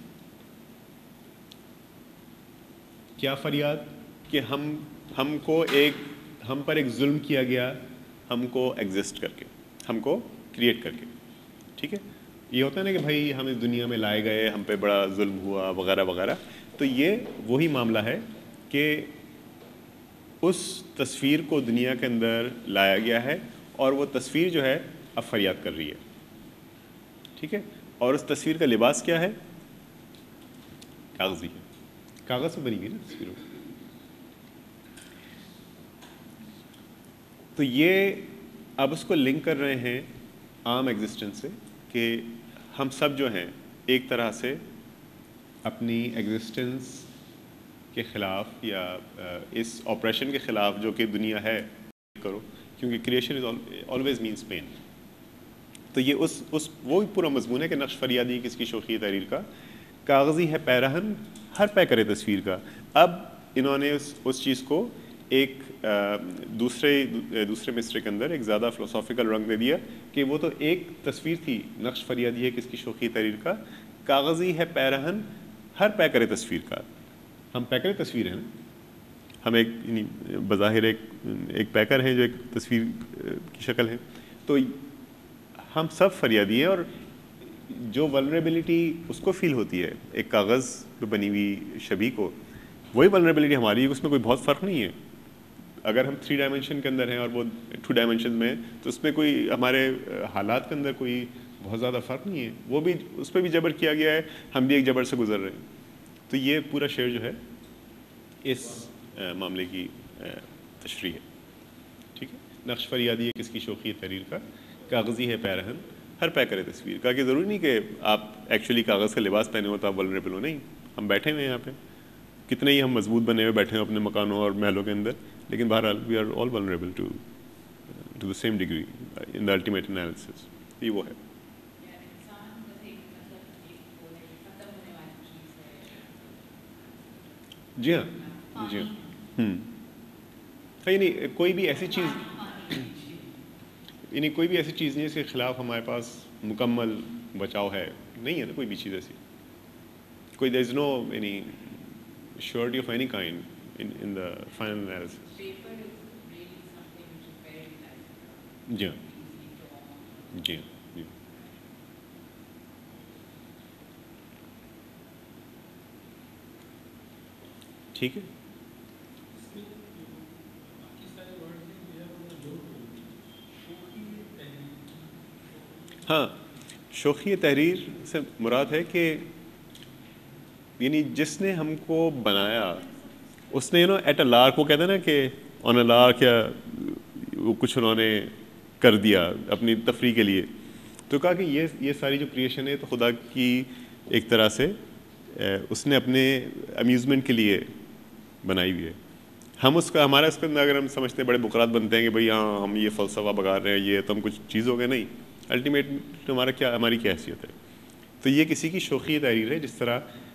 کیا فریاد؟ کہ ہم پر ایک ظلم کیا گیا، ہم کو ایگزسٹ کر کے، ہم کو کریٹ کر کے. ٹھیک ہے، یہ ہوتا ہے نا کہ بھائی ہم اس دنیا میں لائے گئے، ہم پہ بڑا ظلم ہوا وغیرہ وغیرہ. تو یہ وہی معاملہ ہے کہ اس تصویر کو دنیا کے اندر لایا گیا ہے، اور وہ تصویر جو ہے اب فریاد کر رہی ہے. ٹھیک ہے، اور اس تصویر کا لباس کیا ہے؟ کاغذی ہے، کاغذ سے بنی گئی نا تصویروں. تو یہ اب اس کو لنک کر رہے ہیں عام ایگزسٹنس سے، کہ ہم سب جو ہیں ایک طرح سے اپنی ایگزسٹنس کے خلاف یا اس آپریشن کے خلاف جو کہ دنیا ہے کرو، کیونکہ creation is always means pain. تو یہ وہی پورا مضمون ہے کہ نقش فریادی کس کی شوخی تحریر کا، کاغذی ہے پیرہن ہر پے کرے تصویر کا. اب انہوں نے اس چیز کو ایک دوسرے مصرے کے اندر ایک زیادہ فلسافیکل رنگ دے دیا کہ وہ تو ایک تصویر تھی، نقش فریادی ہے کس کی شوخی تحریر کا، کاغذی ہے پیرہن ہر پے کرے تصویر کا. ہم پیکر تصویر ہیں نا، ہم ایک بظاہر ایک پیکر ہیں جو ایک تصویر کی شکل ہے. تو ہم سب فریادی ہیں، اور جو ولنریبلٹی اس کو فیل ہوتی ہے ایک کاغذ پہ بنی ہوئی شبیہ کو، وہی ولنریبلٹی ہماری ہے. اس میں کوئی بہت فرق نہیں ہے. اگر ہم 3 ڈائمینشن کے اندر ہیں اور وہ 2 ڈائمینشن میں، تو اس میں کوئی ہمارے حالات کے اندر کوئی بہت زیادہ فرق نہیں ہے. وہ بھی اس پہ بھی جبر کیا گیا ہے، ہم بھی ایک جبر سے گزر رہے ہیں. تو یہ پورا شعر جو ہے اس معاملے کی تشریح ہے. ٹھیک ہے، نقش فریادی ہے کس کی شوخی تحریر کا، کاغذی ہے پیرہن ہر پے کرے تصویر کا. کہ ضروری نہیں کہ آپ ایکچولی کاغذ کا لباس پہنے ہو تو آپ ولنریبل ہو. نہیں، ہم بیٹھے ہوئے ہیں یہاں پہ، کتنے ہی ہم مضبوط بنے ہوئے بیٹھے ہیں اپنے مکانوں اور محلوں کے اندر، لیکن بہرحال we are all vulnerable to the same degree in the ultimate analysis. یہ وہ ہے. جی ہاں، جی ہاں. یعنی کوئی بھی ایسی چیز کوئی بھی ایسی چیز نہیں جس کے خلاف ہمارے پاس مکمل بچاؤ ہے. نہیں ہے نا کوئی بھی چیز ایسی. کوئی there is no any surety of any kind in the final analysis. جی ہاں، جی ہاں، جی. ٹھیک ہے. ہاں، شوخی تحریر سے مراد ہے کہ یعنی جس نے ہم کو بنایا اس نے ایٹ اے لارک، وہ کہتے ہیں نا کہ آن اے لارک، یا وہ کچھ انہوں نے کر دیا اپنی تفریح کے لیے. تو کہا کہ یہ ساری جو کریشن ہے تو خدا کی ایک طرح سے اس نے اپنے امیوزمنٹ کے لیے بنائی ہوئی ہے. ہم ہمارا اس کے اندر اگر ہم سمجھتے ہیں بڑے بکرات بنتے ہیں کہ بھئی ہاں ہم یہ فلسفہ بگار رہے ہیں، یہ تو ہم کچھ چیز ہو گئے. نہیں، الٹیمیٹ ہماری کیا حیثیت ہے. تو یہ کسی کی شوخی تحریر ہے، جس طرح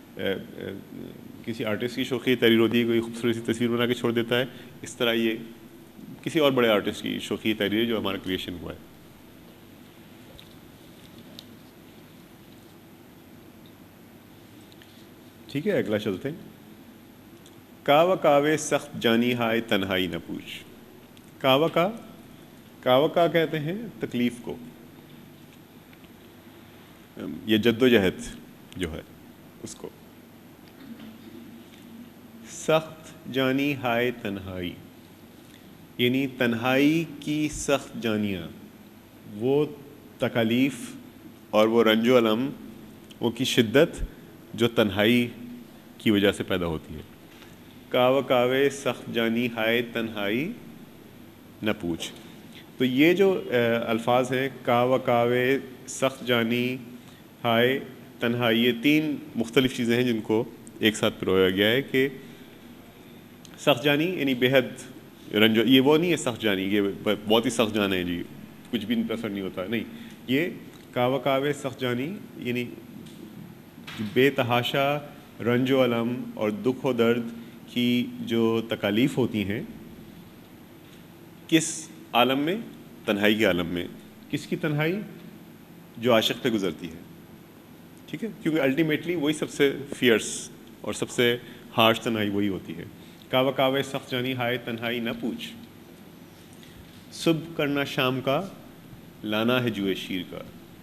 کسی آرٹسٹ کی شوخی تحریر ہوتی ہے، کوئی خوبصورت سی تصویر بنا کے چھوڑ دیتا ہے. اس طرح یہ کسی اور بڑے آرٹسٹ کی شوخی تحریر ہے جو ہمارا کریشن ہوا ہے. ٹھیک ہے، اگلا چلتے ہیں. کاوا کاوے سخت جانی ہائے تنہائی نہ پوچھ. کاوا کا کہتے ہیں تکلیف کو، یہ جد و جہد جو ہے اس کو. سخت جانی ہائے تنہائی، یعنی تنہائی کی سخت جانیاں، وہ تکالیف اور وہ رنج و الم وہ کی شدت جو تنہائی کی وجہ سے پیدا ہوتی ہے. کاو کاوے سخت جانی ہائے تنہائی نہ پوچھ. تو یہ جو الفاظ ہیں کاو کاوے سخت جانی ہائے تنہائی، یہ تین مختلف چیزیں ہیں جن کو ایک ساتھ پرویا گیا ہے کہ سخت جانی یعنی بے حد رنجو، یہ وہ نہیں ہے سخت جانی یہ بہت ہی سخت جان ہے جی کچھ بھی پسند نہیں ہوتا، نہیں، یہ کاو کاوے سخت جانی یعنی بے تحاشا رنج و الم اور دکھ و درد کی جو تکالیف ہوتی ہیں کس عالم میں؟ تنہائی کے عالم میں. کس کی تنہائی؟ جو عاشق پہ گزرتی ہے. ٹھیک ہے، کیونکہ الٹیمیٹلی وہی سب سے فیئرس اور سب سے ہارش تنہائی وہی ہوتی ہے. کاو کاوے سخت جانی ہائے تنہائی نہ پوچھ، صبح کرنا شام کا لانا ہے جوئے شیر کا.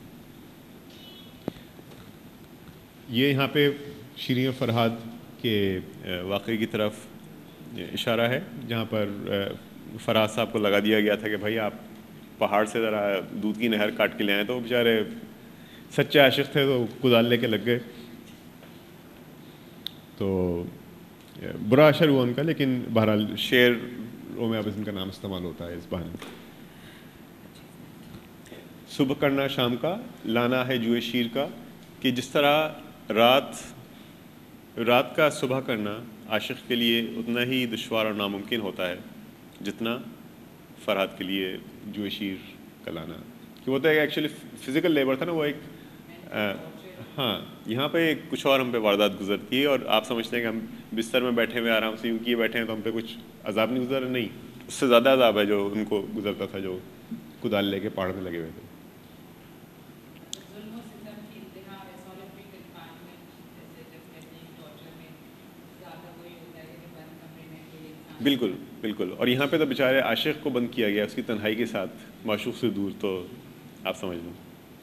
یہ یہاں پہ شیریں فرہاد کے واقعے کی طرف اشارہ ہے جہاں پر فرہاد صاحب کو لگا دیا گیا تھا کہ بھائی آپ پہاڑ سے ذرا دودھ کی نہر کاٹ کے لے آئے، تو بیچارے سچے عاشق تھے تو کدال لے کے لگ گئے. تو برا اثر ہوا ان کا، لیکن بہرحال شعروں میں اب ان کا نام استعمال ہوتا ہے اس بہانے. صبح کرنا شام کا لانا ہے جوئے شیر کا، کہ جس طرح رات کا صبح کرنا عاشق کے لیے اتنا ہی دشوار اور ناممکن ہوتا ہے جتنا فرحات کے لیے جوئے شیر کا لانا. کہ وہ تو ایکچولی فزیکل لیبر تھا نا، وہ ایک ہاں یہاں پہ کچھ اور ہم پہ واردات گزرتی ہے اور آپ سمجھتے ہیں کہ ہم بستر میں بیٹھے ہوئے آرام سے یوں کیے بیٹھے ہیں تو ہم پہ کچھ عذاب نہیں گزر رہا، نہیں، اس سے زیادہ عذاب ہے جو ان کو گزرتا تھا جو کدال لے کے پہاڑ میں لگے ہوئے تھے. بالکل بالکل. اور یہاں پہ تو بیچارے عاشق کو بند کیا گیا اس کی تنہائی کے ساتھ معشوق سے دور، تو آپ سمجھ لیں.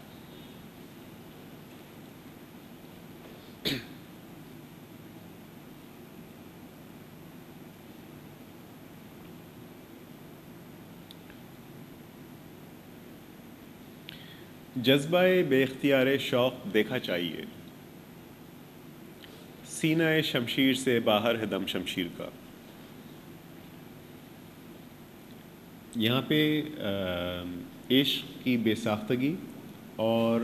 جذبہ بے اختیار شوق دیکھا چاہیے، سینہ شمشیر سے باہر ہے دم شمشیر کا. یہاں پہ عشق کی بے ساختگی اور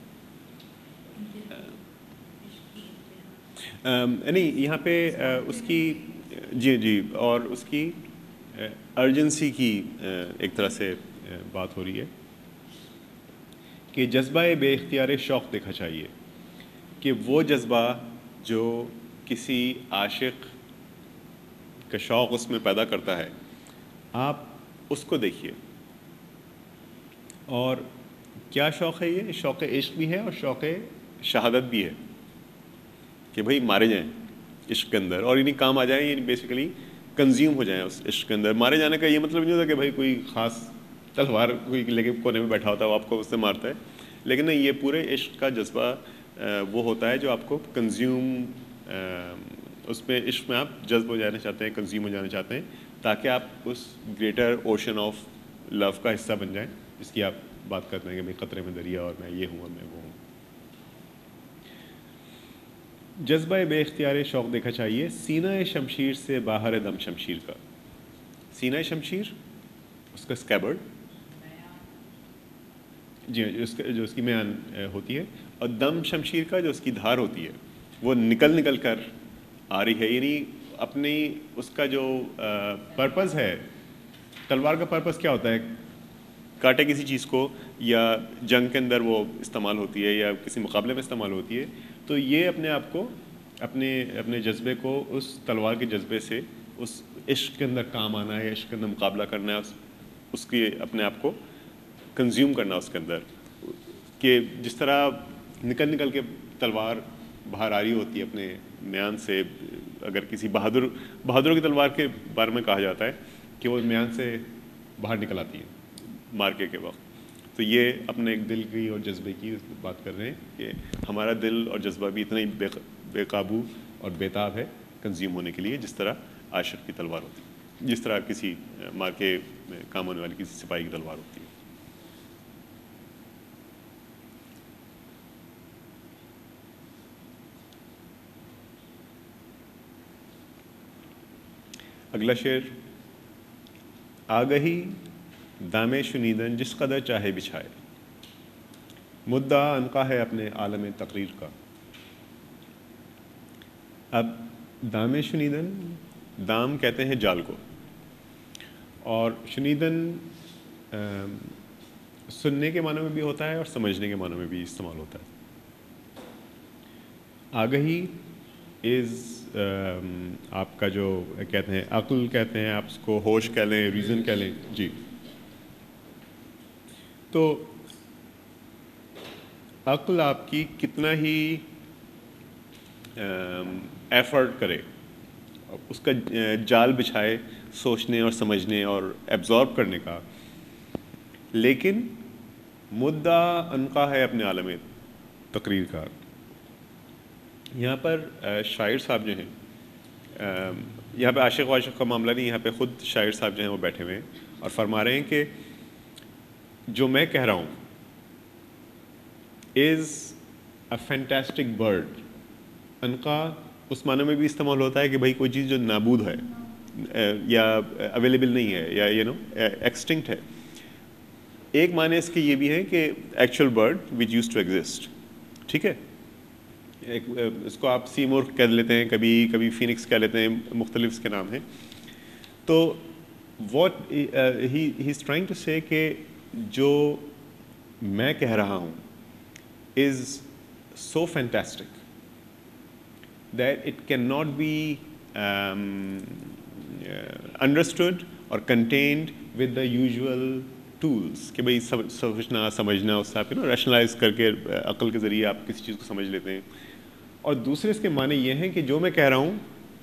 نہیں یہاں پہ اس کی جی اور اس کی ارجنسی کی ایک طرح سے بات ہو رہی ہے کہ جذبہ بے اختیار شوق دیکھا چاہیے، کہ وہ جذبہ جو کسی عاشق کا شوق اس میں پیدا کرتا ہے آپ اس کو دیکھیے. اور کیا شوق ہے؟ یہ شوق عشق بھی ہے اور شوق شہادت بھی ہے کہ بھئی مارے جائیں عشق کے اندر اور انہیں کام آ جائیں، یعنی بیسیکلی کنزیوم ہو جائیں اس عشق کے اندر. مارے جانے کا یہ مطلب نہیں ہوتا کہ بھئی کوئی خاص تلوار کوئی لے کے کونے میں بیٹھا ہوتا ہے وہ آپ کو اس سے مارتا ہے، لیکن نہیں، یہ پورے عشق کا جذبہ وہ ہوتا ہے جو آپ کو کنزیوم، اس میں عشق میں آپ جذب ہو جانا چاہتے ہیں، کنزیوم ہو جانا چاہتے ہیں تاکہ آپ اس گریٹر اوشن آف لو کا حصہ بن جائیں جس کی آپ بات کرتے ہیں کہ بھئی قطرے میں دریا اور میں یہ ہوں اور میں وہ ہوں. جذبہ بے اختیار شوق دیکھا چاہیے، سینہ شمشیر سے باہر دم شمشیر کا. سینہ شمشیر اس کا اسکیبرڈ، جی جو اس کی میان ہوتی ہے، اور دم شمشیر کا جو اس کی دھار ہوتی ہے وہ نکل کر آ رہی ہے. یعنی اپنی اس کا جو پرپز ہے، تلوار کا پرپز کیا ہوتا ہے؟ کاٹے کسی چیز کو، یا جنگ کے اندر وہ استعمال ہوتی ہے یا کسی مقابلے میں استعمال ہوتی ہے. تو یہ اپنے آپ کو اپنے جذبے کو اس تلوار کے جذبے سے اس عشق کے اندر کام آنا ہے، عشق کے اندر مقابلہ کرنا ہے، اس کی اپنے آپ کو کنزیوم کرنا اس کے اندر. کہ جس طرح نکل کے تلوار باہر آ رہی ہوتی ہے اپنے میان سے، اگر کسی بہادروں کی تلوار کے بارے میں کہا جاتا ہے کہ وہ میان سے باہر نکل آتی ہے مارکے کے وقت. تو یہ اپنے ایک دل کی اور جذبے کی بات کر رہے ہیں کہ ہمارا دل اور جذبہ بھی اتنا ہی بے قابو اور بےتاب ہے کنزیوم ہونے کے لیے جس طرح عاشق کی تلوار ہوتی ہے، جس طرح کسی مارکے میں کام ہونے والی کسی سپاہی کی تلوار ہوتی ہے. اگلا شعر، آگہی دام شنیدن جس قدر چاہے بچھائے، مدعا عنقا ہے اپنے عالم تقریر کا. اب دام شنیدن، دام کہتے ہیں جال کو، اور شنیدن سننے کے معنی میں بھی ہوتا ہے اور سمجھنے کے معنی میں بھی استعمال ہوتا ہے. آگہی از آپ کا جو کہتے ہیں عقل کہتے ہیں، آپ اس کو ہوش کہہ لیں، ریزن کہہ لیں. جی، تو عقل آپ کی کتنا ہی ایفرٹ کرے، اس کا جال بچھائے سوچنے اور سمجھنے اور ایبزارب کرنے کا، لیکن مدعا عنقا ہے اپنے عالم تقریر کا. یہاں پر شاعر صاحب جو ہیں، یہاں پہ عاشق و عاشق کا معاملہ نہیں، یہاں پہ خود شاعر صاحب جو ہیں وہ بیٹھے ہوئے ہیں اور فرما رہے ہیں کہ جو میں کہہ رہا ہوں از اے فینٹاسٹک برڈ. عنقا اس معنی میں بھی استعمال ہوتا ہے کہ بھائی کوئی چیز جو نابود ہے یا اویلیبل نہیں ہے یا ایکسٹنکٹ ہے. ایک معنی اس کے یہ بھی ہے کہ actual bird which used to exist. ٹھیک ہے، اس کو آپ سی مورخ کہہ لیتے ہیں، کبھی فینکس کہہ لیتے ہیں، مختلف اس کے نام ہیں. تو what he is trying to say کہ جو میں کہہ رہا ہوں is so fantastic that it cannot be understood or contained with the usual tools. کہ بھئی سوچنا سمجھنا اس سے آپ ریشنلائز کر کے عقل کے ذریعے آپ کسی چیز کو سمجھ لیتے ہیں. اور دوسرے اس کے معنی یہ ہیں کہ جو میں کہہ رہا ہوں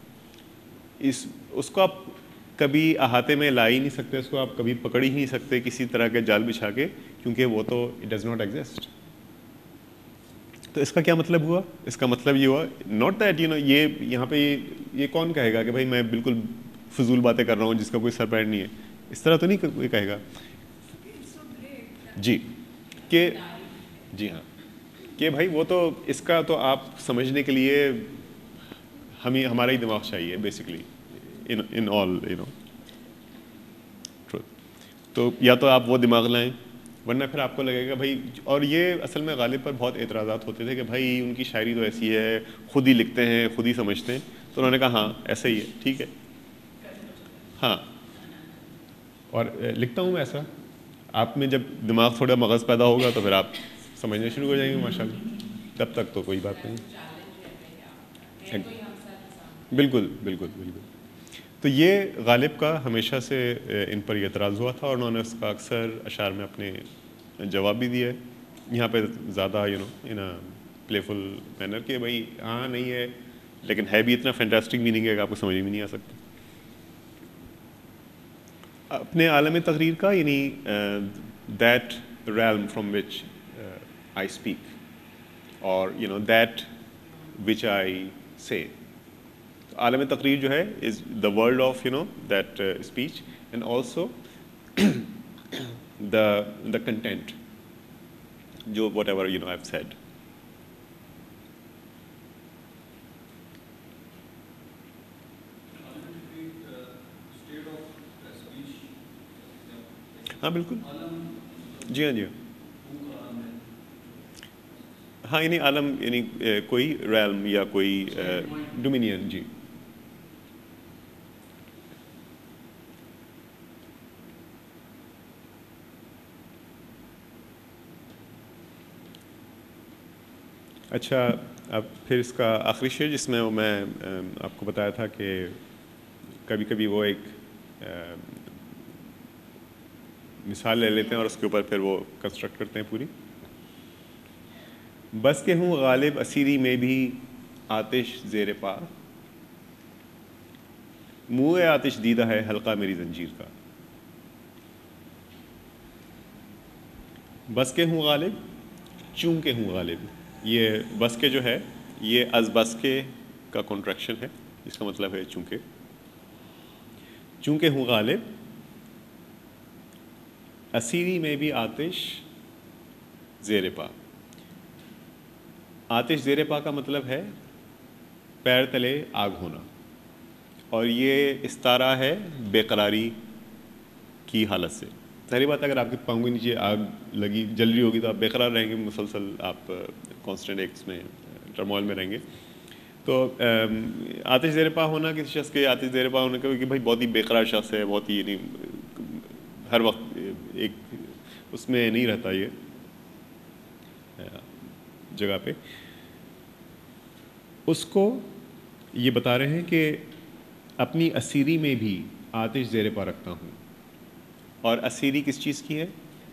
اس کو آپ کبھی احاطے میں لا ہی نہیں سکتے، اس کو آپ کبھی پکڑ ہی نہیں سکتے کسی طرح کے جال بچھا کے، کیونکہ وہ تو اٹ ڈز ناٹ ایگزسٹ. تو اس کا کیا مطلب ہوا؟ اس کا مطلب یہ ہوا ناٹ دیٹ یہ یہاں پہ یہ کون کہے گا کہ بھائی میں بالکل فضول باتیں کر رہا ہوں جس کا کوئی سر پیر نہیں ہے، اس طرح تو نہیں کوئی کہے گا. جی، کہ جی ہاں، کہ بھائی وہ تو اس کا تو آپ سمجھنے کے لیے ہمارا ہی دماغ چاہیے بیسکلی ان آل ٹروتھ. تو یا تو آپ وہ دماغ لائیں، ورنہ پھر آپ کو لگے گا بھائی. اور یہ اصل میں غالب پر بہت اعتراضات ہوتے تھے کہ بھائی ان کی شاعری تو ایسی ہے، خود ہی لکھتے ہیں، خود ہی سمجھتے ہیں. تو انہوں نے کہا ہاں ایسا ہی ہے، ٹھیک ہے، ہاں، اور لکھتا ہوں میں ایسا. آپ میں جب دماغ تھوڑا مغز پیدا ہوگا تو پھر آپ سمجھنے شروع ہو جائیں گے ماشاء اللہ. تب تک تو کوئی بات نہیں. بالکل بالکل بالکل. تو یہ غالب کا ہمیشہ سے ان پر یہ اعتراض ہوا تھا، اور انہوں نے اس کا اکثر اشعار میں اپنے جواب بھی دیا ہے. یہاں پہ زیادہ ان پلے فل مینر کہ بھائی ہاں نہیں ہے، لیکن ہے بھی اتنا فینٹاسٹک میننگ ہے کہ آپ کو سمجھ بھی نہیں آ سکتا. اپنے عالم تقریر کا یعنی that realm from which I speak اور دیٹ وچ آئی سے. عالم تقریر جو ہے is the world of that speech and also the content جو whatever I have said. ہاں بالکل، جی ہاں جی ہاں ہاں، یعنی عالم یعنی کوئی ریلم یا کوئی ڈومینین. جی اچھا، اب پھر اس کا آخری شعر جس میں وہ میں آپ کو بتایا تھا کہ کبھی کبھی وہ ایک مثال لے لیتے ہیں اور اس کے اوپر پھر وہ کنسٹرکٹ کرتے ہیں پوری. بس کہ ہوں غالب اسیری میں بھی آتش زیر پا، منہ آتش دیدہ ہے حلقہ میری زنجیر کا. بس کے ہوں غالب چونکہ ہوں غالب. یہ بس کے جو ہے یہ از بس کے کا کنٹریکشن ہے، اس کا مطلب ہے چونکہ. چونکہ ہوں غالب اسیری میں بھی آتش زیر پا. آتش زیر پا کا مطلب ہے پیر تلے آگ ہونا. اور یہ استارہ ہے بے قراری کی حالت سے. ظاہری بات ہے اگر آپ کے پاؤں کے نیچے آگ لگی جل رہی ہوگی تو آپ بے قرار رہیں گے, مسلسل آپ کانسٹنٹ ایک اس میں ٹرمول میں رہیں گے. تو آتش زیر پا ہونا کسی شخص کے آتش زیر پا ہونے کا کہ بھائی بہت ہی بے قرار شخص ہے, بہت ہی یعنی ہر وقت ایک اس میں نہیں رہتا یہ جگہ پہ, اس کو یہ بتا رہے ہیں کہ اپنی اسیری میں بھی آتش زیر پا رکھتا ہوں. اور اسیری کس چیز کی ہے؟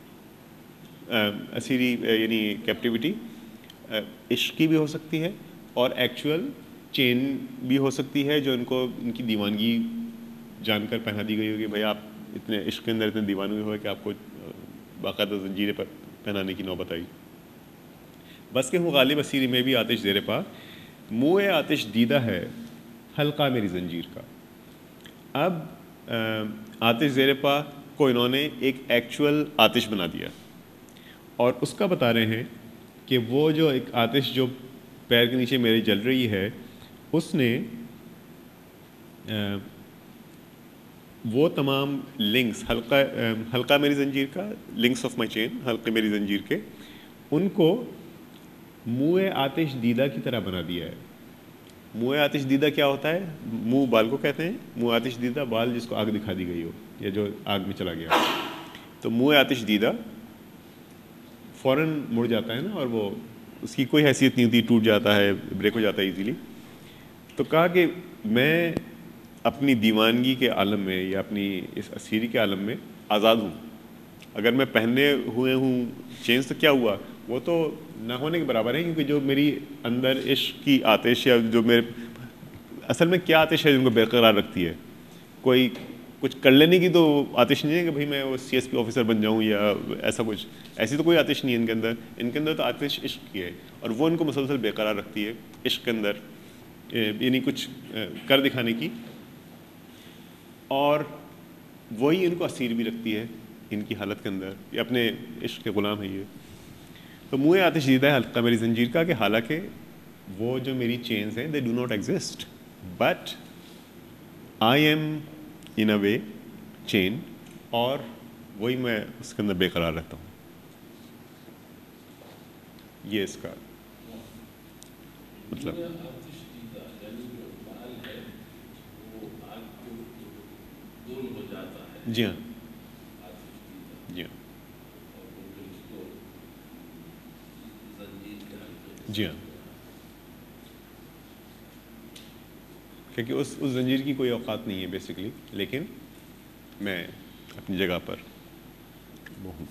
اسیری یعنی کیپٹیوٹی عشق کی بھی ہو سکتی ہے اور ایکچول چین بھی ہو سکتی ہے جو ان کی دیوانگی جان کر پہنا دی گئی ہوگی. بھائی آپ اتنے عشق کے اندر اتنے دیوانے ہوئے کہ آپ کو باقاعدہ زنجیریں پر پہنانے کی نوبت آئی. بس کہ ہوں غالب اسیری میں بھی آتش زیر پا, منہ آتش دیدہ ہے حلقہ میری زنجیر کا. اب آتش زیر پا کو انہوں نے ایک ایکچول آتش بنا دیا اور اس کا بتا رہے ہیں کہ وہ جو ایک آتش جو پیر کے نیچے میرے جل رہی ہے اس نے وہ تمام لنکس حلقہ میری زنجیر کا, لنکس آف مائی چین, حلقے میری زنجیر کے, ان کو منہ آتش دیدہ کی طرح بنا دیا ہے. منہ آتش دیدہ کیا ہوتا ہے؟ منہ بال کو کہتے ہیں. منہ آتش دیدہ بال جس کو آگ دکھا دی گئی ہو یا جو آگ میں چلا گیا. تو منہ آتش دیدہ فوراً مڑ جاتا ہے نا, اور وہ اس کی کوئی حیثیت نہیں ہوتی, ٹوٹ جاتا ہے, بریک ہو جاتا ہے ایزیلی. تو کہا کہ میں اپنی دیوانگی کے عالم میں یا اپنی اس اسیری کے عالم میں آزاد ہوں. اگر میں پہنے ہوئے ہوں چینز تو کیا ہوا, وہ تو نہ ہونے کے برابر ہے, کیونکہ جو میری اندر عشق کی آتش یا جو میرے اصل میں کیا آتش ہے جن کو برقرار رکھتی ہے, کوئی کچھ کر لینے کی تو آتش نہیں ہے کہ بھائی میں وہ سی ایس پی آفیسر بن جاؤں یا ایسا کچھ, ایسی تو کوئی آتش نہیں ہے ان کے اندر. ان کے اندر تو آتش عشق کی ہے اور وہ ان کو مسلسل برقرار رکھتی ہے عشق کے اندر, یعنی کچھ کر دکھانے کی, اور وہی ان کو اسیر بھی رکھتی ہے ان کی حالت کے اندر. یہ اپنے عشق کے غلام ہے یہ. تو منہ آتش دیدہ ہے حلقہ میری زنجیر کا, کہ حالانکہ وہ جو میری چینز ہیں they do not exist but I am in a way chain, اور وہی میں اس کے اندر بے قرار رہتا ہوں. یہ اس کا مطلب. جی ہاں, جی ہاں, جی ہاں, کیونکہ اس زنجیر کی کوئی اوقات نہیں ہے بیسیکلی, لیکن میں اپنی جگہ پر وہ ہوں.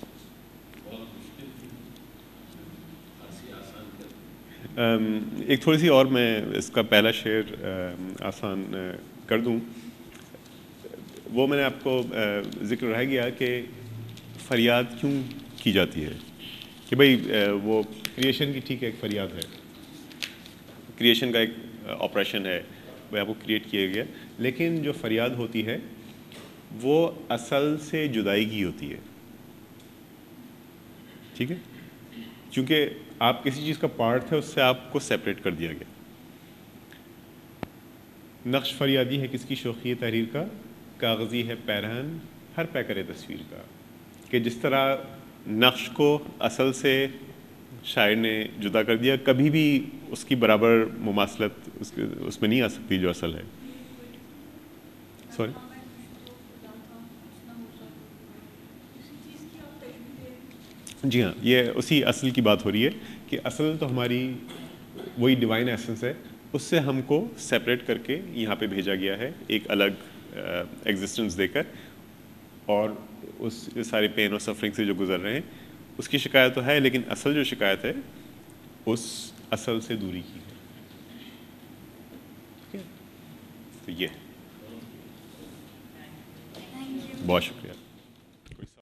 ایک تھوڑی سی اور میں اس کا پہلا شعر آسان کر دوں. وہ میں نے آپ کو ذکر رہ گیا کہ فریاد کیوں کی جاتی ہے, کہ بھائی وہ کریشن کی ٹھیک ہے ایک فریاد ہے, کریشن کا ایک آپریشن ہے, بھائی آپ کو کریٹ کیا گیا, لیکن جو فریاد ہوتی ہے وہ اصل سے جدائی کی ہوتی ہے. ٹھیک ہے, چونکہ آپ کسی چیز کا پارٹ ہے, اس سے آپ کو سیپریٹ کر دیا گیا. نقش فریادی ہے کس کی شوخی تحریر کا, کاغذی ہے پیرہن ہر پے کرے تصویر کا. کہ جس طرح نقش کو اصل سے شاعر نے جدا کر دیا, کبھی بھی اس کی برابر مماثلت اس میں نہیں آ سکتی جو اصل ہے. سوری, جی ہاں, یہ اسی اصل کی بات ہو رہی ہے کہ اصل تو ہماری وہی ڈیوائن ایسنس ہے, اس سے ہم کو سیپریٹ کر کے یہاں پہ بھیجا گیا ہے ایک الگ ایگزسٹنس دے کر, اور اس سارے پین اور سفرنگ سے جو گزر رہے ہیں اس کی شکایت تو ہے, لیکن اصل جو شکایت ہے اس اصل سے دوری کی ہے. ٹھیک ہے, تو یہ بہت شکریہ.